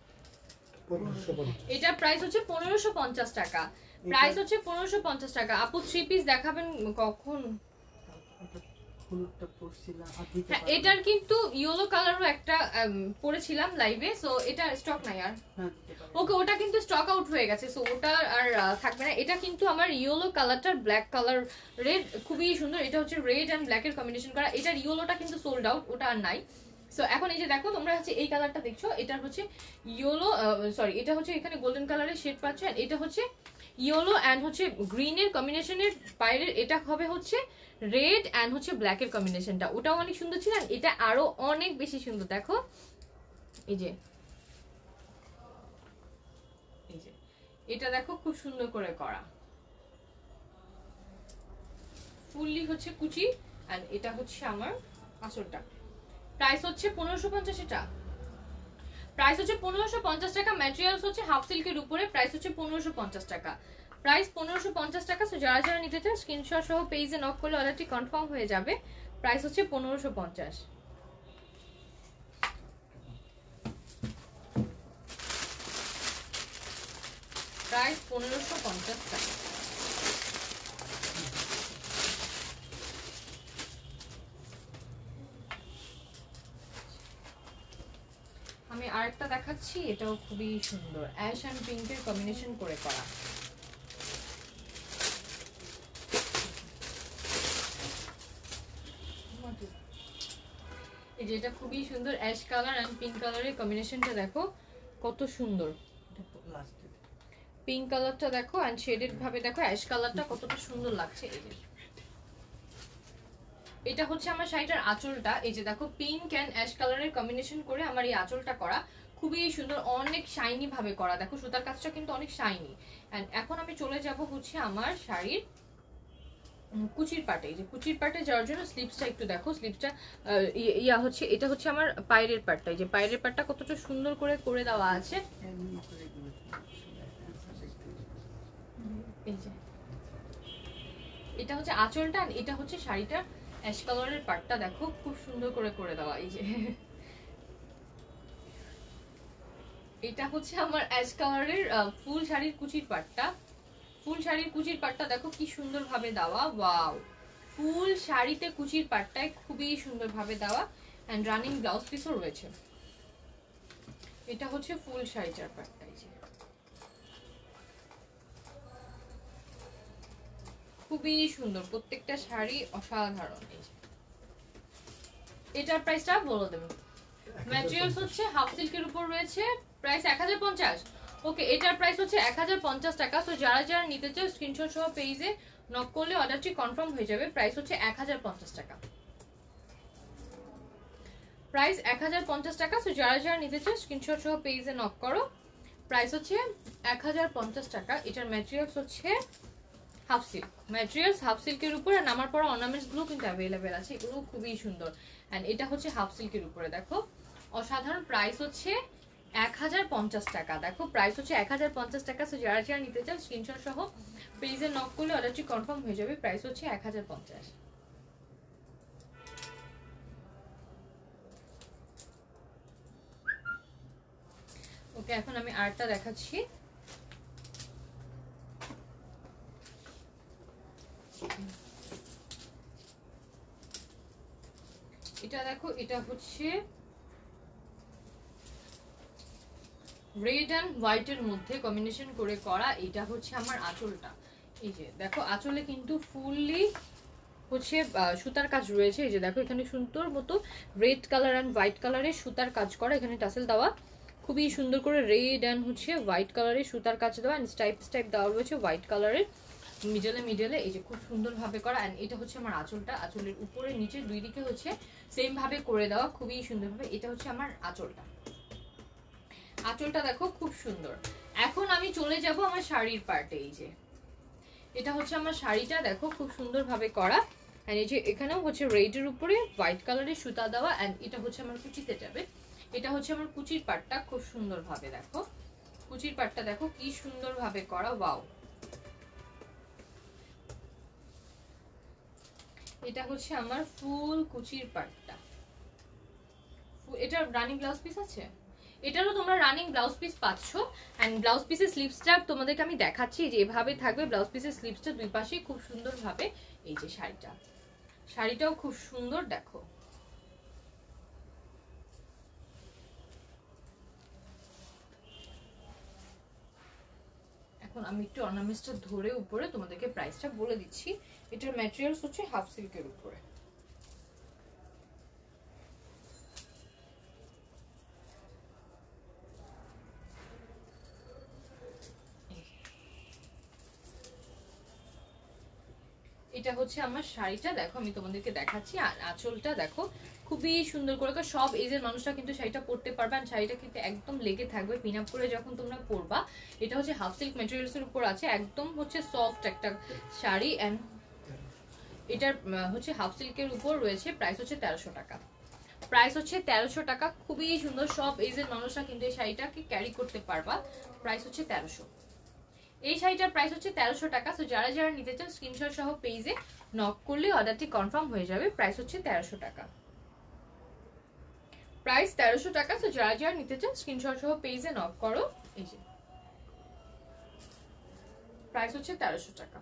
S1: এটা প্রাইস হচ্ছে পনেরোশো পঞ্চাশ টাকা, প্রাইস হচ্ছে পনেরোশো পঞ্চাশ টাকা। আপু থ্রি পিস দেখাবেন কখন? এটার কিন্তু ইয়েলো কালারও একটা পরেছিলাম লাইভে, সো এটা স্টক নাই আর। ওকে ওটা কিন্তু স্টক আউট হয়ে গেছে, সো ওটা আর থাকবে না। এটা কিন্তু আমার ইয়েলো কালারটার ব্ল্যাক কালার রেড খুবই সুন্দর, এটা হচ্ছে রেড এন্ড ব্ল্যাক এর কম্বিনেশন করা। এটার ইয়েলোটা কিন্তু সোল্ড আউট, ওটা আর নাই। সো এখন এই যে দেখো তোমরা হচ্ছে এই কালারটা দেখছো, এটার হচ্ছে ইয়েলো সরি এটা হচ্ছে এখানে গোল্ডেন কালারের শেড পাচ্ছ, এন্ড এটা হচ্ছে ইয়েলো এন্ড হচ্ছে গ্রিনের কম্বিনেশনের বাইরের, এটা হবে হচ্ছে রেড এন্ড হচ্ছে ব্ল্যাক এর কম্বিনেশনটা, ওটাও অনেক সুন্দর ছিল। এটা আরো অনেক বেশি সুন্দর, দেখো এই যে এই যে এটা দেখো খুব সুন্দর করে করা, ফুললি হচ্ছে কুচি এন্ড এটা হচ্ছে আমার আসলটা। প্রাইস হচ্ছে পনেরোশো পঞ্চাশ, এটা প্রাইস হচ্ছে পনেরোশো পঞ্চাশ টাকা। ম্যাটেরিয়ালস হচ্ছে হাফ সিল্কের উপরে, প্রাইস হচ্ছে পনেরোশো পঞ্চাশ টাকা, প্রাইস পনেরোশো পঞ্চাশ টাকা। সো যারা যারা নিতে চান স্ক্রিনশট সহ পেজে নক করলে অর্ডারটি কনফার্ম হয়ে যাবে। প্রাইস হচ্ছে পনেরোশো পঞ্চাশ। প্রাইস পনেরোশো পঞ্চাশ টাকা। আমি আরেকটা দেখাচ্ছি, এটাও খুবই সুন্দর, অ্যাশ এন্ড পিঙ্কের কম্বিনেশন করে করা। এই যে এটা খুবই সুন্দর, অ্যাশ কালার এন্ড পিঙ্ক কালারের কম্বিনেশনটা দেখো কত সুন্দর। পিঙ্ক কালারটা দেখো এন্ড শেডেড ভাবে দেখো অ্যাশ কালারটা কতটা সুন্দর লাগছে। এই যে এটা হচ্ছে আমার শাড়িটার আঁচলটা, এই যে দেখো পিঙ্ক এন্ড অ্যাশ কালারের কম্বিনেশন করে আমার এই আঁচলটা করা, খুবই সুন্দর, অনেক শাইনি ভাবে করা। দেখো সুতার কাজটা কিন্তু অনেক শাইনি। এন্ড এখন আমি চলে যাব হচ্ছে আমার শাড়ির কুচির পাটে। এই যে কুচির পাটে যাওয়ার জন্য স্লিপসটা একটু দেখো, স্লিপসটা ইয়া হচ্ছে এটা হচ্ছে আমার পায়ের পাটটা, এই যে পায়ের পাটটা কতটা সুন্দর করে করে দেওয়া আছে। এই যে এটা হচ্ছে আঁচলটা, এটা হচ্ছে শাড়িটার অ্যাশ কালারের পাটটা, দেখো খুব সুন্দর করে করে দেওয়া। এই যে এটা হচ্ছে আমার অ্যাশ কালারের ফুল শাড়ির কুচির পাটটা, ফুল শাড়ির কুচির পাটটা দেখো কি সুন্দর ভাবে দেওয়া। ওয়াও, ফুল শাড়িতে কুচির পাটটায় খুবই সুন্দর ভাবে দেওয়া এন্ড রানিং ব্লাউজ পিসও রয়েছে। এটা হচ্ছে ফুল শাড়িটার পাটটা, এই যে খুবই সুন্দর, প্রত্যেকটা শাড়ি অসাধারণ। এই যে এটার প্রাইসটা বলে দেব। ম্যাটেরিয়ালস হচ্ছে হাফ সিল্কের উপর রয়েছে, প্রাইস এক হাজার পঞ্চাশ। ওকে এটার প্রাইস হচ্ছে এক হাজার পঞ্চাশ টাকা। সো যারা যারা নিতে চাও স্ক্রিনশট সহ পেজে নক করলে অর্ডারটি কনফার্ম হয়ে যাবে। প্রাইস হচ্ছে এক হাজার পঞ্চাশ টাকা, প্রাইস এক হাজার পঞ্চাশ টাকা। সো যারা যারা নিতে চাও স্ক্রিনশট সহ পেজে নক করো। প্রাইস হচ্ছে এক হাজার পঞ্চাশ টাকা। এটার ম্যাটেরিয়ালস হচ্ছে হাফ সিল্ক, ম্যাটেরিয়ালস হাফ সিল্কের উপরে নামার পর অর্নামেন্টস গুলো কিন্তু অ্যাভেলেবেল আছে, এগুলো খুবই সুন্দর। এন্ড এটা হচ্ছে হাফ সিল্কের উপরে, দেখো অসাধারণ। প্রাইস হচ্ছে এক হাজার পঞ্চাশ টাকা, দেখো প্রাইস হচ্ছে এক হাজার পঞ্চাশ টাকা। সো যারা যারা নিতে চান স্ক্রিনশট সহ পেজে নক করলে অর্ডারটি কনফার্ম হয়ে যাবে। প্রাইস হচ্ছে এক হাজার পঞ্চাশ। ওকে এখন আমি আরেকটা দেখাচ্ছি। এটা দেখো, এটা হচ্ছে রেড অ্যান্ড হোয়াইটের মধ্যে কম্বিনেশন করে করা, এটা হচ্ছে আমার আঁচলটা। এই যে দেখো আঁচলে কিন্তু ফুললি হচ্ছে সুতার কাজ রয়েছে। এই যে দেখো এখানে সুন্দর মতো রেড কালার অ্যান্ড হোয়াইট কালারের সুতার কাজ করা, এখানে টাসেল দেওয়া, খুবই সুন্দর করে রেড অ্যান্ড হচ্ছে হোয়াইট কালারের সুতার কাজ দেওয়া, অ্যান্ড স্টাইপ স্টাইপ দেওয়া রয়েছে হোয়াইট কালারের মিডলে মিডলে। এই যে খুব সুন্দরভাবে করা, অ্যান্ড এটা হচ্ছে আমার আঁচলটা। আঁচলের উপরে নিচে দুই দিকে হচ্ছে সেম ভাবে করে দেওয়া, খুবই সুন্দরভাবে। এটা হচ্ছে আমার আঁচলটা। আঁচলটা দেখো খুব সুন্দর। এখন আমি চলে যাব আমার শাড়ির পার্টে। এই যে এটা হচ্ছে আমার শাড়িটা, দেখো খুব সুন্দরভাবে করা, এন্ড এই যে এখানেও হচ্ছে রেডের উপরে হোয়াইট কালারের সুতা দেওয়া, এন্ড এটা হচ্ছে আমার কুচিতে যাবে। এটা হচ্ছে আমার কুচির পাটটা, খুব সুন্দরভাবে দেখো কুচির পাটটা দেখো কি সুন্দরভাবে করা, ওয়াও। এটা হচ্ছে আমার ফুল কুচির পাটটা। এটা রানিং ব্লাউজ পিস আছে, এটারও তোমরা রানিং ব্লাউজ পিস পাচ্ছ। এন্ড ব্লাউজ পিসের স্লিভসটা তোমাদেরকে আমি দেখাচ্ছি যে এভাবে থাকবে ব্লাউজ পিসের স্লিভসটা দুই পাশে খুব সুন্দর ভাবে। এই যে শাড়িটা, শাড়িটাও খুব সুন্দর দেখো। এখন আমি একটু অর্নামেন্টসটা ধরে উপরে তোমাদেরকে প্রাইসটা বলে দিচ্ছি। এটার ম্যাটেরিয়ালস হচ্ছে হাফ সিল্কের উপরে। এটা হচ্ছে আমার শাড়িটা, দেখো আমি তোমাদেরকে দেখাচ্ছি। আর আঁচলটা দেখো খুবই সুন্দর করে, সব এজের মানুষরা কিন্তু শাড়িটা পরতে পারবে। আর শাড়িটা কিন্তু একদম লেগে থাকবে পিন আপ করে যখন তোমরা পরবা। এটা হচ্ছে হাফ সিল্ক ম্যাটেরিয়ালস এর উপর আছে, একদম হচ্ছে সফট একটা শাড়ি। এন্ড এটার হচ্ছে হাফ সিল্কের উপর রয়েছে। প্রাইস হচ্ছে তেরোশো টাকা। প্রাইস হচ্ছে তেরোশো টাকা, খুবই সুন্দর। সব এজের মানুষরা কিন্তু এই শাড়িটাকে ক্যারি করতে পারবা। প্রাইস হচ্ছে তেরোশো। এই শাড়িটার প্রাইস হচ্ছে তেরোশো টাকা। তো যারা যারা নিতে চান স্ক্রিনশট সহ পেজে নক করলে অর্ডারটি কনফার্ম হয়ে যাবে। প্রাইস হচ্ছে তেরোশো টাকা। প্রাইস তেরোশো টাকা। তো যারা যারা নিতে চান স্ক্রিনশট সহ পেজে নক করো। এই যে প্রাইস হচ্ছে তেরোশো টাকা।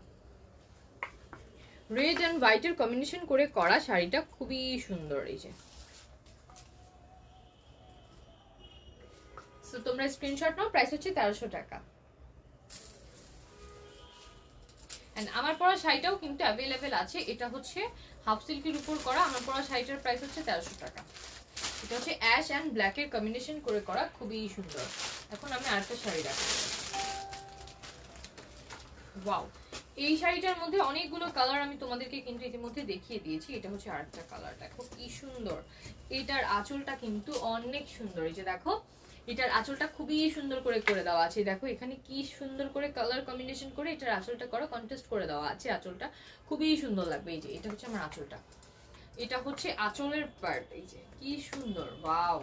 S1: রেড এন্ড হোয়াইটের কম্বিনেশন করে করা শাড়িটা খুবই সুন্দর। এই যে তো তোমরা স্ক্রিনশট নাও। প্রাইস হচ্ছে তেরোশো টাকা। আমার পরা শাড়িটাও কিন্তু অ্যাভেলেবেল আছে। এটা হচ্ছে হাফ সিল্কের উপর করা। আমার পরা শাড়িটার প্রাইস হচ্ছে তেরোশো টাকা। এটা হচ্ছে অ্যাশ অ্যান্ড ব্ল্যাক এর কম্বিনেশন করে করা, খুবই সুন্দর। এখন আমি আরেকটা শাড়ি রাখবো। ওয়াও, এই শাড়িটার মধ্যে অনেকগুলো কালার আমি তোমাদেরকে কিন্তু ইতিমধ্যে দেখিয়ে দিয়েছি। এটা হচ্ছে আরেকটা কালার, দেখো কি সুন্দর। এটার আঁচলটা কিন্তু অনেক সুন্দর। এই যে দেখো এটার আঁচলটা খুবই সুন্দর করে করে দেওয়া আছে। দেখো এখানে কি সুন্দর করে কালার কম্বিনেশন করে এটার আঁচলটা করা, কন্ট্রাস্ট করে দেওয়া আছে। আঁচলটা খুবই সুন্দর লাগবে। এই যে এটা হচ্ছে আমার আঁচলটা, এটা হচ্ছে আঁচলের পার্ট। এই যে কি সুন্দর, ওয়াও।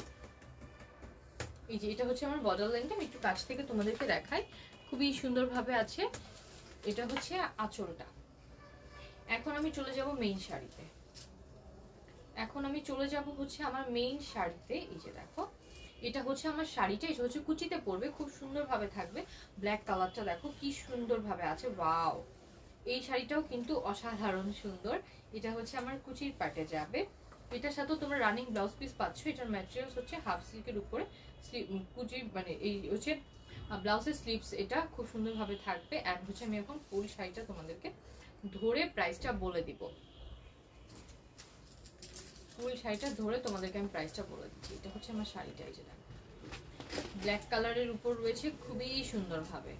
S1: এই যে এটা হচ্ছে আমার বর্ডার লাইনটা, আমি একটু কাছ থেকে তোমাদেরকে দেখাই, খুবই সুন্দর ভাবে আছে। এটা হচ্ছে আঁচলটা। এখন আমি চলে যাব মেইন শাড়িতে। এখন আমি চলে যাব হচ্ছে আমার মেইন শাড়িতে। এই যে দেখো এটা হচ্ছে আমার শাড়িটা, এটা হচ্ছে কুচিতে পরবে, খুব সুন্দর ভাবে থাকবে। ব্ল্যাক কালারটা দেখো কি সুন্দর ভাবে আছে, ওয়াও। এই শাড়িটাও কিন্তু অসাধারণ সুন্দর। এটা হচ্ছে আমার কুচির পাটে যাবে। এটার সাথে তোমরা রানিং ব্লাউজ পিস পাচ্ছ। এটার ম্যাটেরিয়ালস হচ্ছে হাফ সিল্কের উপরে কুচি, মানে এই হচ্ছে ব্লাউজের স্লিভস। এটা খুব সুন্দর ভাবে থাকবে। এন্ড হচ্ছে আমি এখন ফুল শাড়িটা তোমাদেরকে ধরে প্রাইসটা বলে দিব। ফুল শাড়িটা ধরে তোমাদেরকে আমি প্রাইসটা বলে দিচ্ছি। এটা হচ্ছে আমার শাড়িটা, এই যে দেখো ব্ল্যাক কালারের উপর রয়েছে, খুবই সুন্দর ভাবে।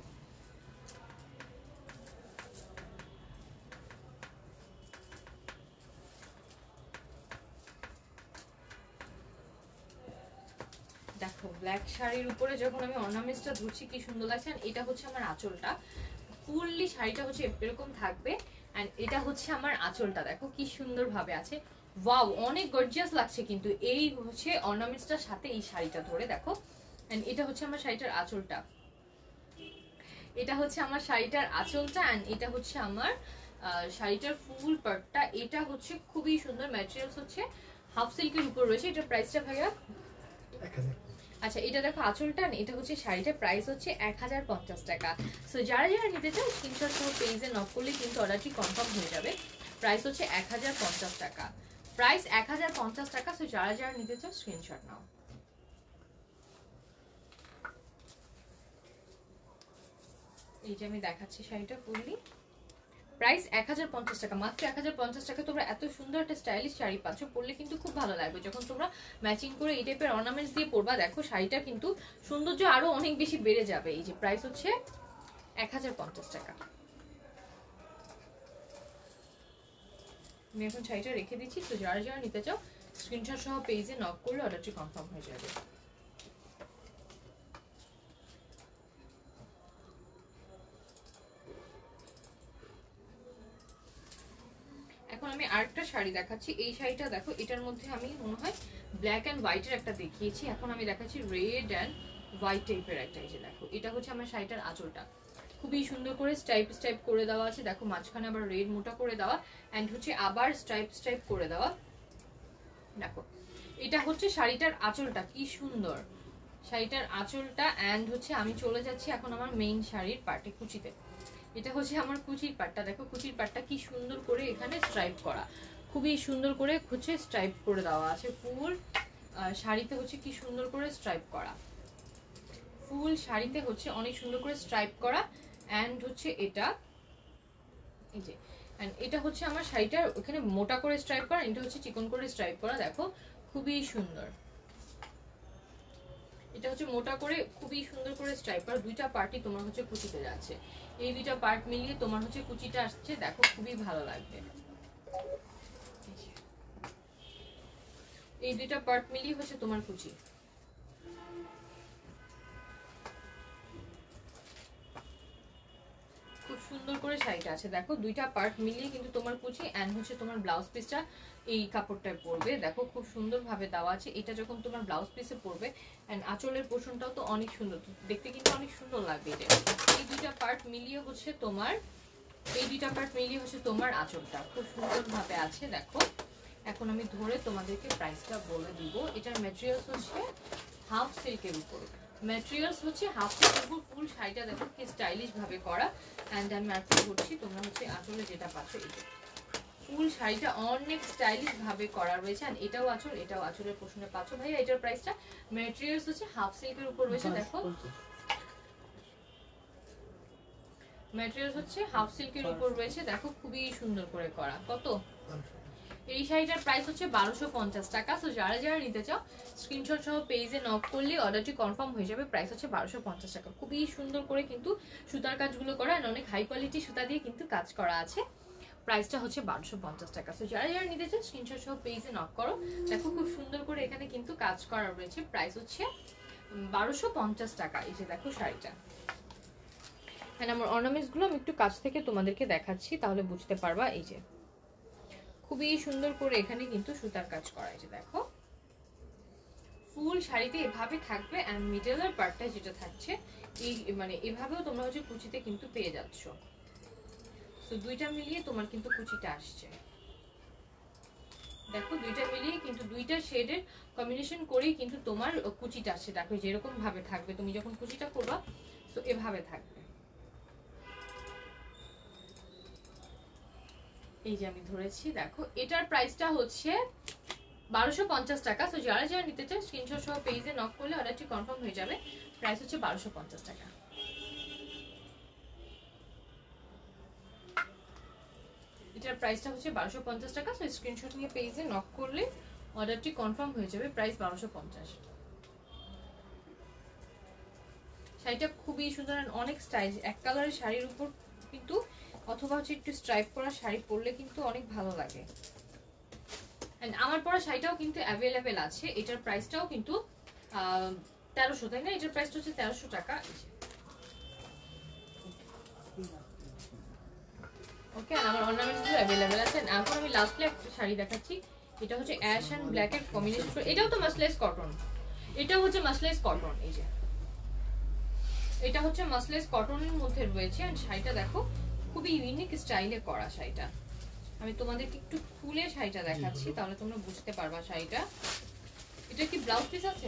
S1: দেখো ব্ল্যাক শাড়ির উপরে যখন আমি অর্নামেন্টসটা ধরছি কি সুন্দর লাগছে। এটা হচ্ছে আমার আঁচলটা, ফুললি শাড়িটা হচ্ছে এরকম থাকবে। এন্ড এটা হচ্ছে আমার আঁচলটা, দেখো কি সুন্দর ভাবে আছে, ওয়াও। অনেক গর্জিয়াস লাগছে কিন্তু এই হচ্ছে অর্নামেন্টসটার সাথে এই শাড়িটা ধরে দেখো। এন্ড এটা হচ্ছে আমার শাড়িটার আঁচলটা, এটা হচ্ছে আমার শাড়িটার আঁচলটা। এন্ড এটা হচ্ছে আমার শাড়িটার ফুল পার্টটা। এটা হচ্ছে খুবই সুন্দর। ম্যাটেরিয়ালস হচ্ছে হাফ সিল্কের উপর রয়েছে। এটার প্রাইসটা ভাইয়া
S2: এক হাজার।
S1: আচ্ছা এটা দেখো আঁচলটা, এটা হচ্ছে শাড়িটার প্রাইস হচ্ছে এক হাজার পঞ্চাশ টাকা। সো যারা যারা নিতে চান স্ক্রিনশট সহ পেজে নক করলে কিন্তু অর্ডারটি কনফার্ম হয়ে যাবে। প্রাইস হচ্ছে এক হাজার পঞ্চাশ টাকা। প্রাইস এক হাজার পঞ্চাশ টাকা। সো যারা যারা নিতে চান স্ক্রিনশট নাও। এই যে আমি দেখাচ্ছি শাড়িটা ফুললি, প্রাইস এক হাজার পঞ্চাশ টাকা, মাত্র এক হাজার পঞ্চাশ টাকা তোমরা এত সুন্দর একটা স্টাইলিশ শাড়ি পাচ্ছ। পরলে কিন্তু খুব ভালো লাগবে যখন তোমরা ম্যাচিং করে এই টাইপের অর্নামেন্টস দিয়ে পরবা। দেখো শাড়িটা কিন্তু সৌন্দর্য আরো অনেক বেশি বেড়ে যাবে। এই যে প্রাইস হচ্ছে এক হাজার পঞ্চাশ টাকা। আমি এখন শাড়িটা রেখে দিচ্ছি, তো যারা যারা নিতে চাও স্ক্রিনশট সহ পেজে নক করলে অর্ডারটি কনফার্ম হয়ে যাবে। এখন আমি আরেকটা শাড়ি দেখাচ্ছি। এই শাড়িটা দেখো, এটার মধ্যে আমি মনে হয় ব্ল্যাক অ্যান্ড হোয়াইটের একটা দেখিয়েছি, এখন আমি দেখাচ্ছি রেড অ্যান্ড হোয়াইট টাইপের একটা। এই যে দেখো, এটা হচ্ছে আমার শাড়িটার আঁচলটা, খুবই সুন্দর করে স্ট্রাইপ স্ট্রাইপ করে দেওয়া আছে। দেখো মাঝখানে আবার রেড মোটা করে দেওয়া, অ্যান্ড হচ্ছে আবার স্ট্রাইপ স্ট্রাইপ করে দেওয়া। দেখো এটা হচ্ছে শাড়িটার আঁচলটা, কি সুন্দর শাড়িটার আঁচলটা। অ্যান্ড হচ্ছে আমি চলে যাচ্ছি এখন আমার মেইন শাড়ির পার্টে, কুচিতে। এটা হচ্ছে আমার কুচির পাটটা, দেখো কুচির পাটটা কি সুন্দর করে এখানে স্ট্রাইপ করা, খুবই সুন্দর করে হচ্ছে স্ট্রাইপ করে দেওয়া আছে। ফুল শাড়িতে হচ্ছে কি সুন্দর করে স্ট্রাইপ করা, ফুল শাড়িতে হচ্ছে অনেক সুন্দর করে স্ট্রাইপ করা। অ্যান্ড হচ্ছে এটা, এই যে অ্যান্ড এটা হচ্ছে আমার শাড়িটার ওখানে মোটা করে স্ট্রাইপ করা, এটা হচ্ছে চিকন করে স্ট্রাইপ করা। দেখো খুবই সুন্দর, এটা হচ্ছে মোটা করে খুবই সুন্দর করে স্ট্রাইপ করা। দুইটা পার্টই তোমার হচ্ছে কুচিতে যাচ্ছে, এই দুইটা পার্ট মিলিয়ে তোমার হচ্ছে কুচিটা আসছে। দেখো খুবই ভালো লাগবে, এই দুইটা পার্ট মিলিয়ে হচ্ছে তোমার কুচি। খুব সুন্দর করে শাড়িটা আছে, দেখো দুইটা পার্ট মিলিয়ে কিন্তু তোমার কুচি। অ্যান্ড হচ্ছে তোমার ব্লাউজ পিসটা এই কাপড়টায় পরবে, দেখো খুব সুন্দর ভাবে দেওয়া আছে। এটা যখন তোমার ব্লাউজ পিসে পরবে, অ্যান্ড আঁচলের পোর্শনটাও তো অনেক সুন্দর, দেখতে কিন্তু অনেক সুন্দর লাগবে। এটা এই দুইটা পার্ট মিলিয়ে হচ্ছে তোমার, এই দুইটা পার্ট মিলিয়ে হচ্ছে তোমার আঁচলটা খুব সুন্দর ভাবে আছে। দেখো এখন আমি ধরে তোমাদেরকে প্রাইসটা বলে দিব। এটার ম্যাটেরিয়ালস হচ্ছে হাফ সিল্কের উপর, ম্যাটেরিয়ালস হচ্ছে হাফ সিল্কের উপর। ফুল শাড়িটা দেখো কি স্টাইলিশ ভাবে করা। অ্যান্ড আমি আজকে বলছি তোমরা হচ্ছে আঁচলে যেটা পাচ্ছ, এই যে ফুল শাড়িটা অনেক স্টাইলিশ ভাবে করা রয়েছে। আর এটাও আঁচল, এটাও আঁচলের পোর্শনে পাচ্ছ। ভাইয়া এটার প্রাইসটা, ম্যাটেরিয়ালস হচ্ছে হাফ সিল্কের উপর রয়েছে। দেখো ম্যাটেরিয়ালস হচ্ছে হাফ সিল্কের উপর রয়েছে, দেখো খুবই সুন্দর করে করা। কত? এই শাড়িটার প্রাইস হচ্ছে বারোশো পঞ্চাশ টাকা। সো যারা যারা নিতে চাও স্ক্রিনশট সহ পেজে নক করলে অর্ডারটি কনফার্ম হয়ে যাবে। প্রাইস হচ্ছে বারোশো পঞ্চাশ টাকা। খুবই সুন্দর করে কিন্তু সুতার কাজগুলো করা, আর অনেক হাই কোয়ালিটি সুতা দিয়ে কিন্তু কাজ করা আছে। প্রাইসটা হচ্ছে বারোশো পঞ্চাশ টাকা। সো যারা যারা নিতে চাও স্ক্রিনশট সহ পেজে নক করো। দেখো খুব সুন্দর করে এখানে কিন্তু কাজ করা রয়েছে। প্রাইস হচ্ছে বারোশো পঞ্চাশ টাকা। এই যে দেখো শাড়িটা, হ্যাঁ আমার অর্নামেন্টসগুলো আমি একটু কাছ থেকে তোমাদেরকে দেখাচ্ছি, তাহলে বুঝতে পারবা। এই যে খুবই সুন্দর করে এখানে কিন্তু সুতার কাজ করা। এই যে দেখো ফুল শাড়িতে এভাবে থাকবে, এন্ড মিডলের পার্টটা যেটা থাকছে এই মানে এভাবেও তোমরা হচ্ছে কুচিতে কিন্তু পেয়ে যাচ্ছ। তো দুইটা মিলিয়ে তোমার কিন্তু কুচিটা আসছে। দেখো দুইটা মিলিয়ে কিন্তু দুইটা শেডের কম্বিনেশন করেই কিন্তু তোমার কুচিটা আসছে। দেখো যেরকম ভাবে থাকবে তুমি যখন কুচিটা করবা, তো এভাবে থাকবে। এই যে আমি ধরেছি, দেখো এটার প্রাইসটা হচ্ছে বারোশো পঞ্চাশ টাকা। তো যারা যারা নিতে চান স্ক্রিনশট সহ পেজে নক করলে অর্ডারটি কনফার্ম হয়ে যাবে। প্রাইস হচ্ছে বারোশো পঞ্চাশ টাকা। এটার প্রাইসটা হচ্ছে বারোশো পঞ্চাশ টাকা। সো স্ক্রিনশট নিয়ে পেজে নক করলে অর্ডারটি কনফার্ম হয়ে যাবে। প্রাইস বারোশো পঞ্চাশ। শাড়িটা খুবই সুন্দর, অনেক স্টাইলিশ। এক কালারের শাড়ির উপর কিন্তু অথবা হচ্ছে একটু স্ট্রাইপ করা শাড়ি পরলে কিন্তু অনেক ভালো লাগে। এন্ড আমার পরা শাড়িটাও কিন্তু অ্যাভেলেবেল আছে। এটার প্রাইসটাও কিন্তু তেরোশো, তাই না? এটার প্রাইসটা হচ্ছে তেরোশো টাকা। ওকে, আমার অর্নামেন্টসগুলো অ্যাভেলেবেল আছে। এখন আমি লাস্টলি একটা শাড়ি দেখাচ্ছি। এটা হচ্ছে অ্যাশ অ্যান্ড ব্ল্যাক এর কম্বিনেশন। এটাও তো মাসলাইজ কটন, এটাও হচ্ছে মাসলাইজ কটন। এই যে এটা হচ্ছে মাসলাইজ কটনের মধ্যে রয়েছে। এন্ড শাড়িটা দেখো খুবই ইউনিক স্টাইলে করা শাড়িটা। আমি তোমাদেরকে একটু খুলে শাড়িটা দেখাচ্ছি, তাহলে তোমরা বুঝতে পারবা শাড়িটা। এটা কি ব্লাউজ পিস আছে?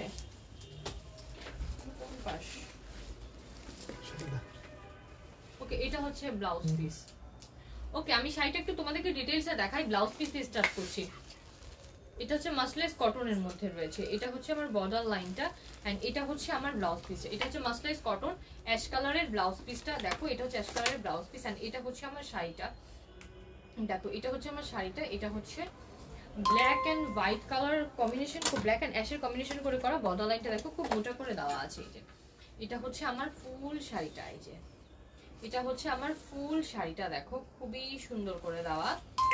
S1: ওকে, এটা হচ্ছে ব্লাউজ পিস। ওকে, আমি শাড়িটা একটু তোমাদেরকে ডিটেইলসে দেখাই। ব্লাউজ পিস দিয়ে স্টার্ট করছি। এটা হচ্ছে মাসলেস কটনের মধ্যে রয়েছে, এটা হচ্ছে আমার বর্ডার লাইনটা এন্ড এটা হচ্ছে আমার ব্লাউজ পিস। এটা হচ্ছে মাসলেস কটন অ্যাশ কালারের ব্লাউজ পিসটা, দেখো এটা হচ্ছে অ্যাশ কালারের ব্লাউজ পিস এন্ড এটা হচ্ছে আমার শাড়িটা, দেখো এটা হচ্ছে আমার শাড়িটা, এটা হচ্ছে black and white colour combination, খুব ব্ল্যাক এন্ড অ্যাশের কম্বিনেশন করে করা বর্ডার লাইনটা দেখো খুব মোটা করে দেওয়া আছে। এই যে এটা হচ্ছে আমার ফুল শাড়িটা, এই যে এটা হচ্ছে আমার ফুল শাড়িটা, দেখো খুবই সুন্দর করে দেওয়া,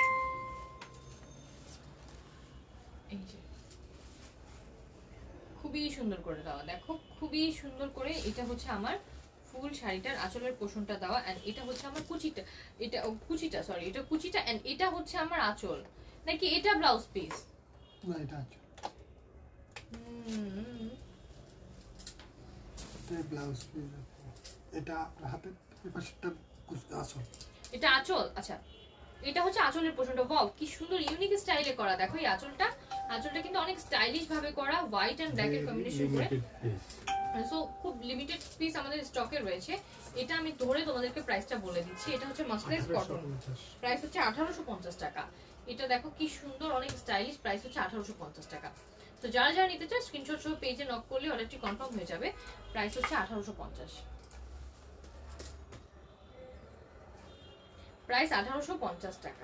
S1: এই যে খুবই সুন্দর করে দেওয়া, দেখো খুবই সুন্দর করে। এটা হচ্ছে আমার ফুল শাড়িটার আঁচলের পোষণটা দেওয়া এন্ড এটা হচ্ছে আমার কুচিটা, এটা কুচিটা সরি এটা কুচিটা এন্ড এটা হচ্ছে আমার আঁচল, নাকি এটা ব্লাউজ পিস?
S2: না এটা আঁচল, এটা ব্লাউজ পিস, এটা হাতের পাশেরটা আঁচল,
S1: এটা আঁচল। আচ্ছা এটা হচ্ছে আঁচলের পোষণটা, ওয়াও কি সুন্দর ইউনিক স্টাইলে করা, দেখো এই আঁচলটা, আঁচলটা কিন্তু অনেক স্টাইলিশ ভাবে করা, হোয়াইট এন্ড ব্ল্যাক এর কম্বিনেশন করে। সো খুব লিমিটেড পিস আমাদের স্টকে রয়েছে। এটা আমি ধরে তোমাদেরকে প্রাইসটা বলে দিচ্ছি, এটা হচ্ছে মাসলেস কটন, প্রাইস হচ্ছে আঠারোশো পঞ্চাশ টাকা। এটা দেখো কি সুন্দর অনেক স্টাইলিশ, প্রাইস হচ্ছে আঠারোশো পঞ্চাশ টাকা। তো যারা যারা নিতে চায় স্ক্রিনশট সহ পেজে নক করলে অর্ডারটি কনফার্ম হয়ে যাবে। প্রাইস হচ্ছে আঠারোশো পঞ্চাশ, প্রাইস আঠারোশো পঞ্চাশ টাকা।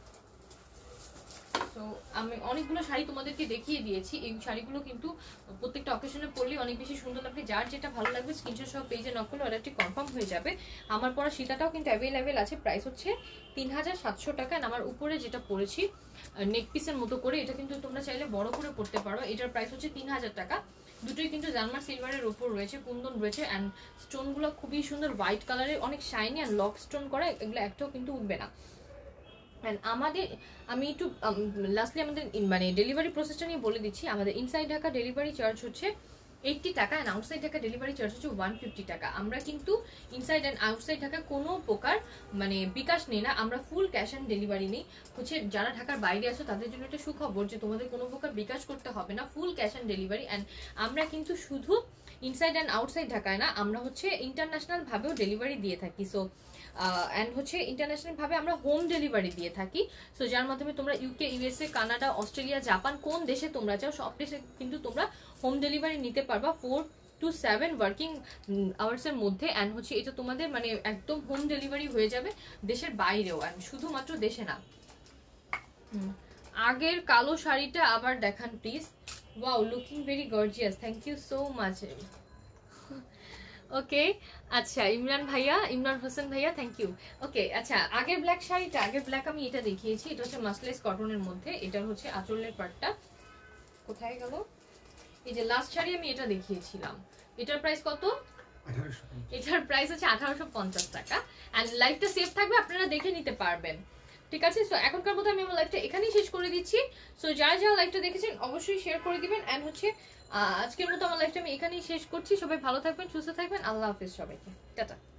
S1: তো আমি অনেকগুলো শাড়ি তোমাদেরকে দেখিয়ে দিয়েছি, এই শাড়িগুলো কিন্তু প্রত্যেকটা অকেশনে পরলে অনেক বেশি সুন্দর লাগবে। যার যেটা ভালো লাগবে স্ক্রিনশট সহ পেজে নক করলে অর্ডারটি কনফার্ম হয়ে যাবে। আমার পরা সীতাটাও কিন্তু অ্যাভেলেবেল আছে, প্রাইস হচ্ছে তিন হাজার সাতশো টাকা। আর আমার উপরে যেটা পরেছি নেক পিসের মতো করে, এটা কিন্তু তোমরা চাইলে বড় করে পড়তে পারো, এটার প্রাইস হচ্ছে তিন হাজার টাকা। দুটোই কিন্তু জার্মান সিলভারের উপর রয়েছে, কুন্দন রয়েছে অ্যান্ড স্টোনগুলো খুবই সুন্দর হোয়াইট কালারের, অনেক শাইনি অ্যান্ড লক স্টোন করা, এগুলো একটাও কিন্তু উঠবে না। আমাদের আমি একটু লাস্টলি আমাদের মানে ডেলিভারি প্রসেসটা নিয়ে বলে দিচ্ছি। আমাদের ইনসাইড ঢাকা ডেলিভারি চার্জ হচ্ছে এইটটি টাকা and outside Dhaka delivery charge হচ্ছে ওয়ান ফিফটি টাকা। আমরা কিন্তু ইনসাইড অ্যান্ড আউটসাইড ঢাকা কোনো প্রকার মানে বিকাশ নেই না, আমরা ফুল ক্যাশ অ্যান্ড ডেলিভারি নেই। হচ্ছে যারা ঢাকার বাইরে আছো তাদের জন্য একটা সুখবর যে তোমাদের কোনো প্রকার বিকাশ করতে হবে না, full cash and delivery. And আমরা কিন্তু শুধু ইনসাইড অ্যান্ড আউটসাইড ঢাকায় না, আমরা হচ্ছে ইন্টারন্যাশনাল ভাবেও ডেলিভারি দিয়ে থাকি। সো অ্যান্ড হচ্ছে ইন্টারন্যাশনাল ভাবে আমরা হোম ডেলিভারি দিয়ে থাকি। সো যার মাধ্যমে তোমরা UK, USA, Canada, Australia, Japan কোন দেশে তোমরা চাও সব দেশে কিন্তু তোমরা হোম ডেলিভারি নিতে পারবা four to seven working hours এর মধ্যে। অ্যান্ড হচ্ছে এটা তোমাদের মানে একদম হোম ডেলিভারি হয়ে যাবে দেশের বাইরেও, অ্যান্ড শুধুমাত্র দেশে না। আগের কালো শাড়িটা আবার দেখান please. Wow looking very gorgeous, thank you so much. Okay আচ্ছা ইমরান ভাইয়া, ইমরান হোসেন ভাইয়া থ্যাংক ইউ। ওকে আচ্ছা আগের ব্ল্যাক শাড়িটা, আগের ব্ল্যাক আমি এটা দেখিয়েছি, এটা হচ্ছে মাসলেস কটনের মধ্যে, এটা হচ্ছে আঁচলের পাটটা কোথায় গেল, এই যে লাস্ট শাড়ি আমি এটা দেখিয়েছিলাম, এটার প্রাইস কত? এটার প্রাইস হচ্ছে আঠারোশো পঞ্চাশ টাকা। অ্যান্ড লাইভটা সেভ থাকবে, আপনারা দেখে নিতে পারবেন, ঠিক আছে? সো এখনকার মতো আমি আমার লাইভটা এখানেই শেষ করে দিচ্ছি। সো যারা যারা লাইভটা দেখেছেন অবশ্যই শেয়ার করে দিবেন। অ্যান্ড হচ্ছে আজকের মতো আমার লাইভটা আমি এখানেই শেষ করছি। সবাই ভালো থাকবেন, সুস্থ থাকবেন, আল্লাহ হাফেজ সবাইকে, টাটা।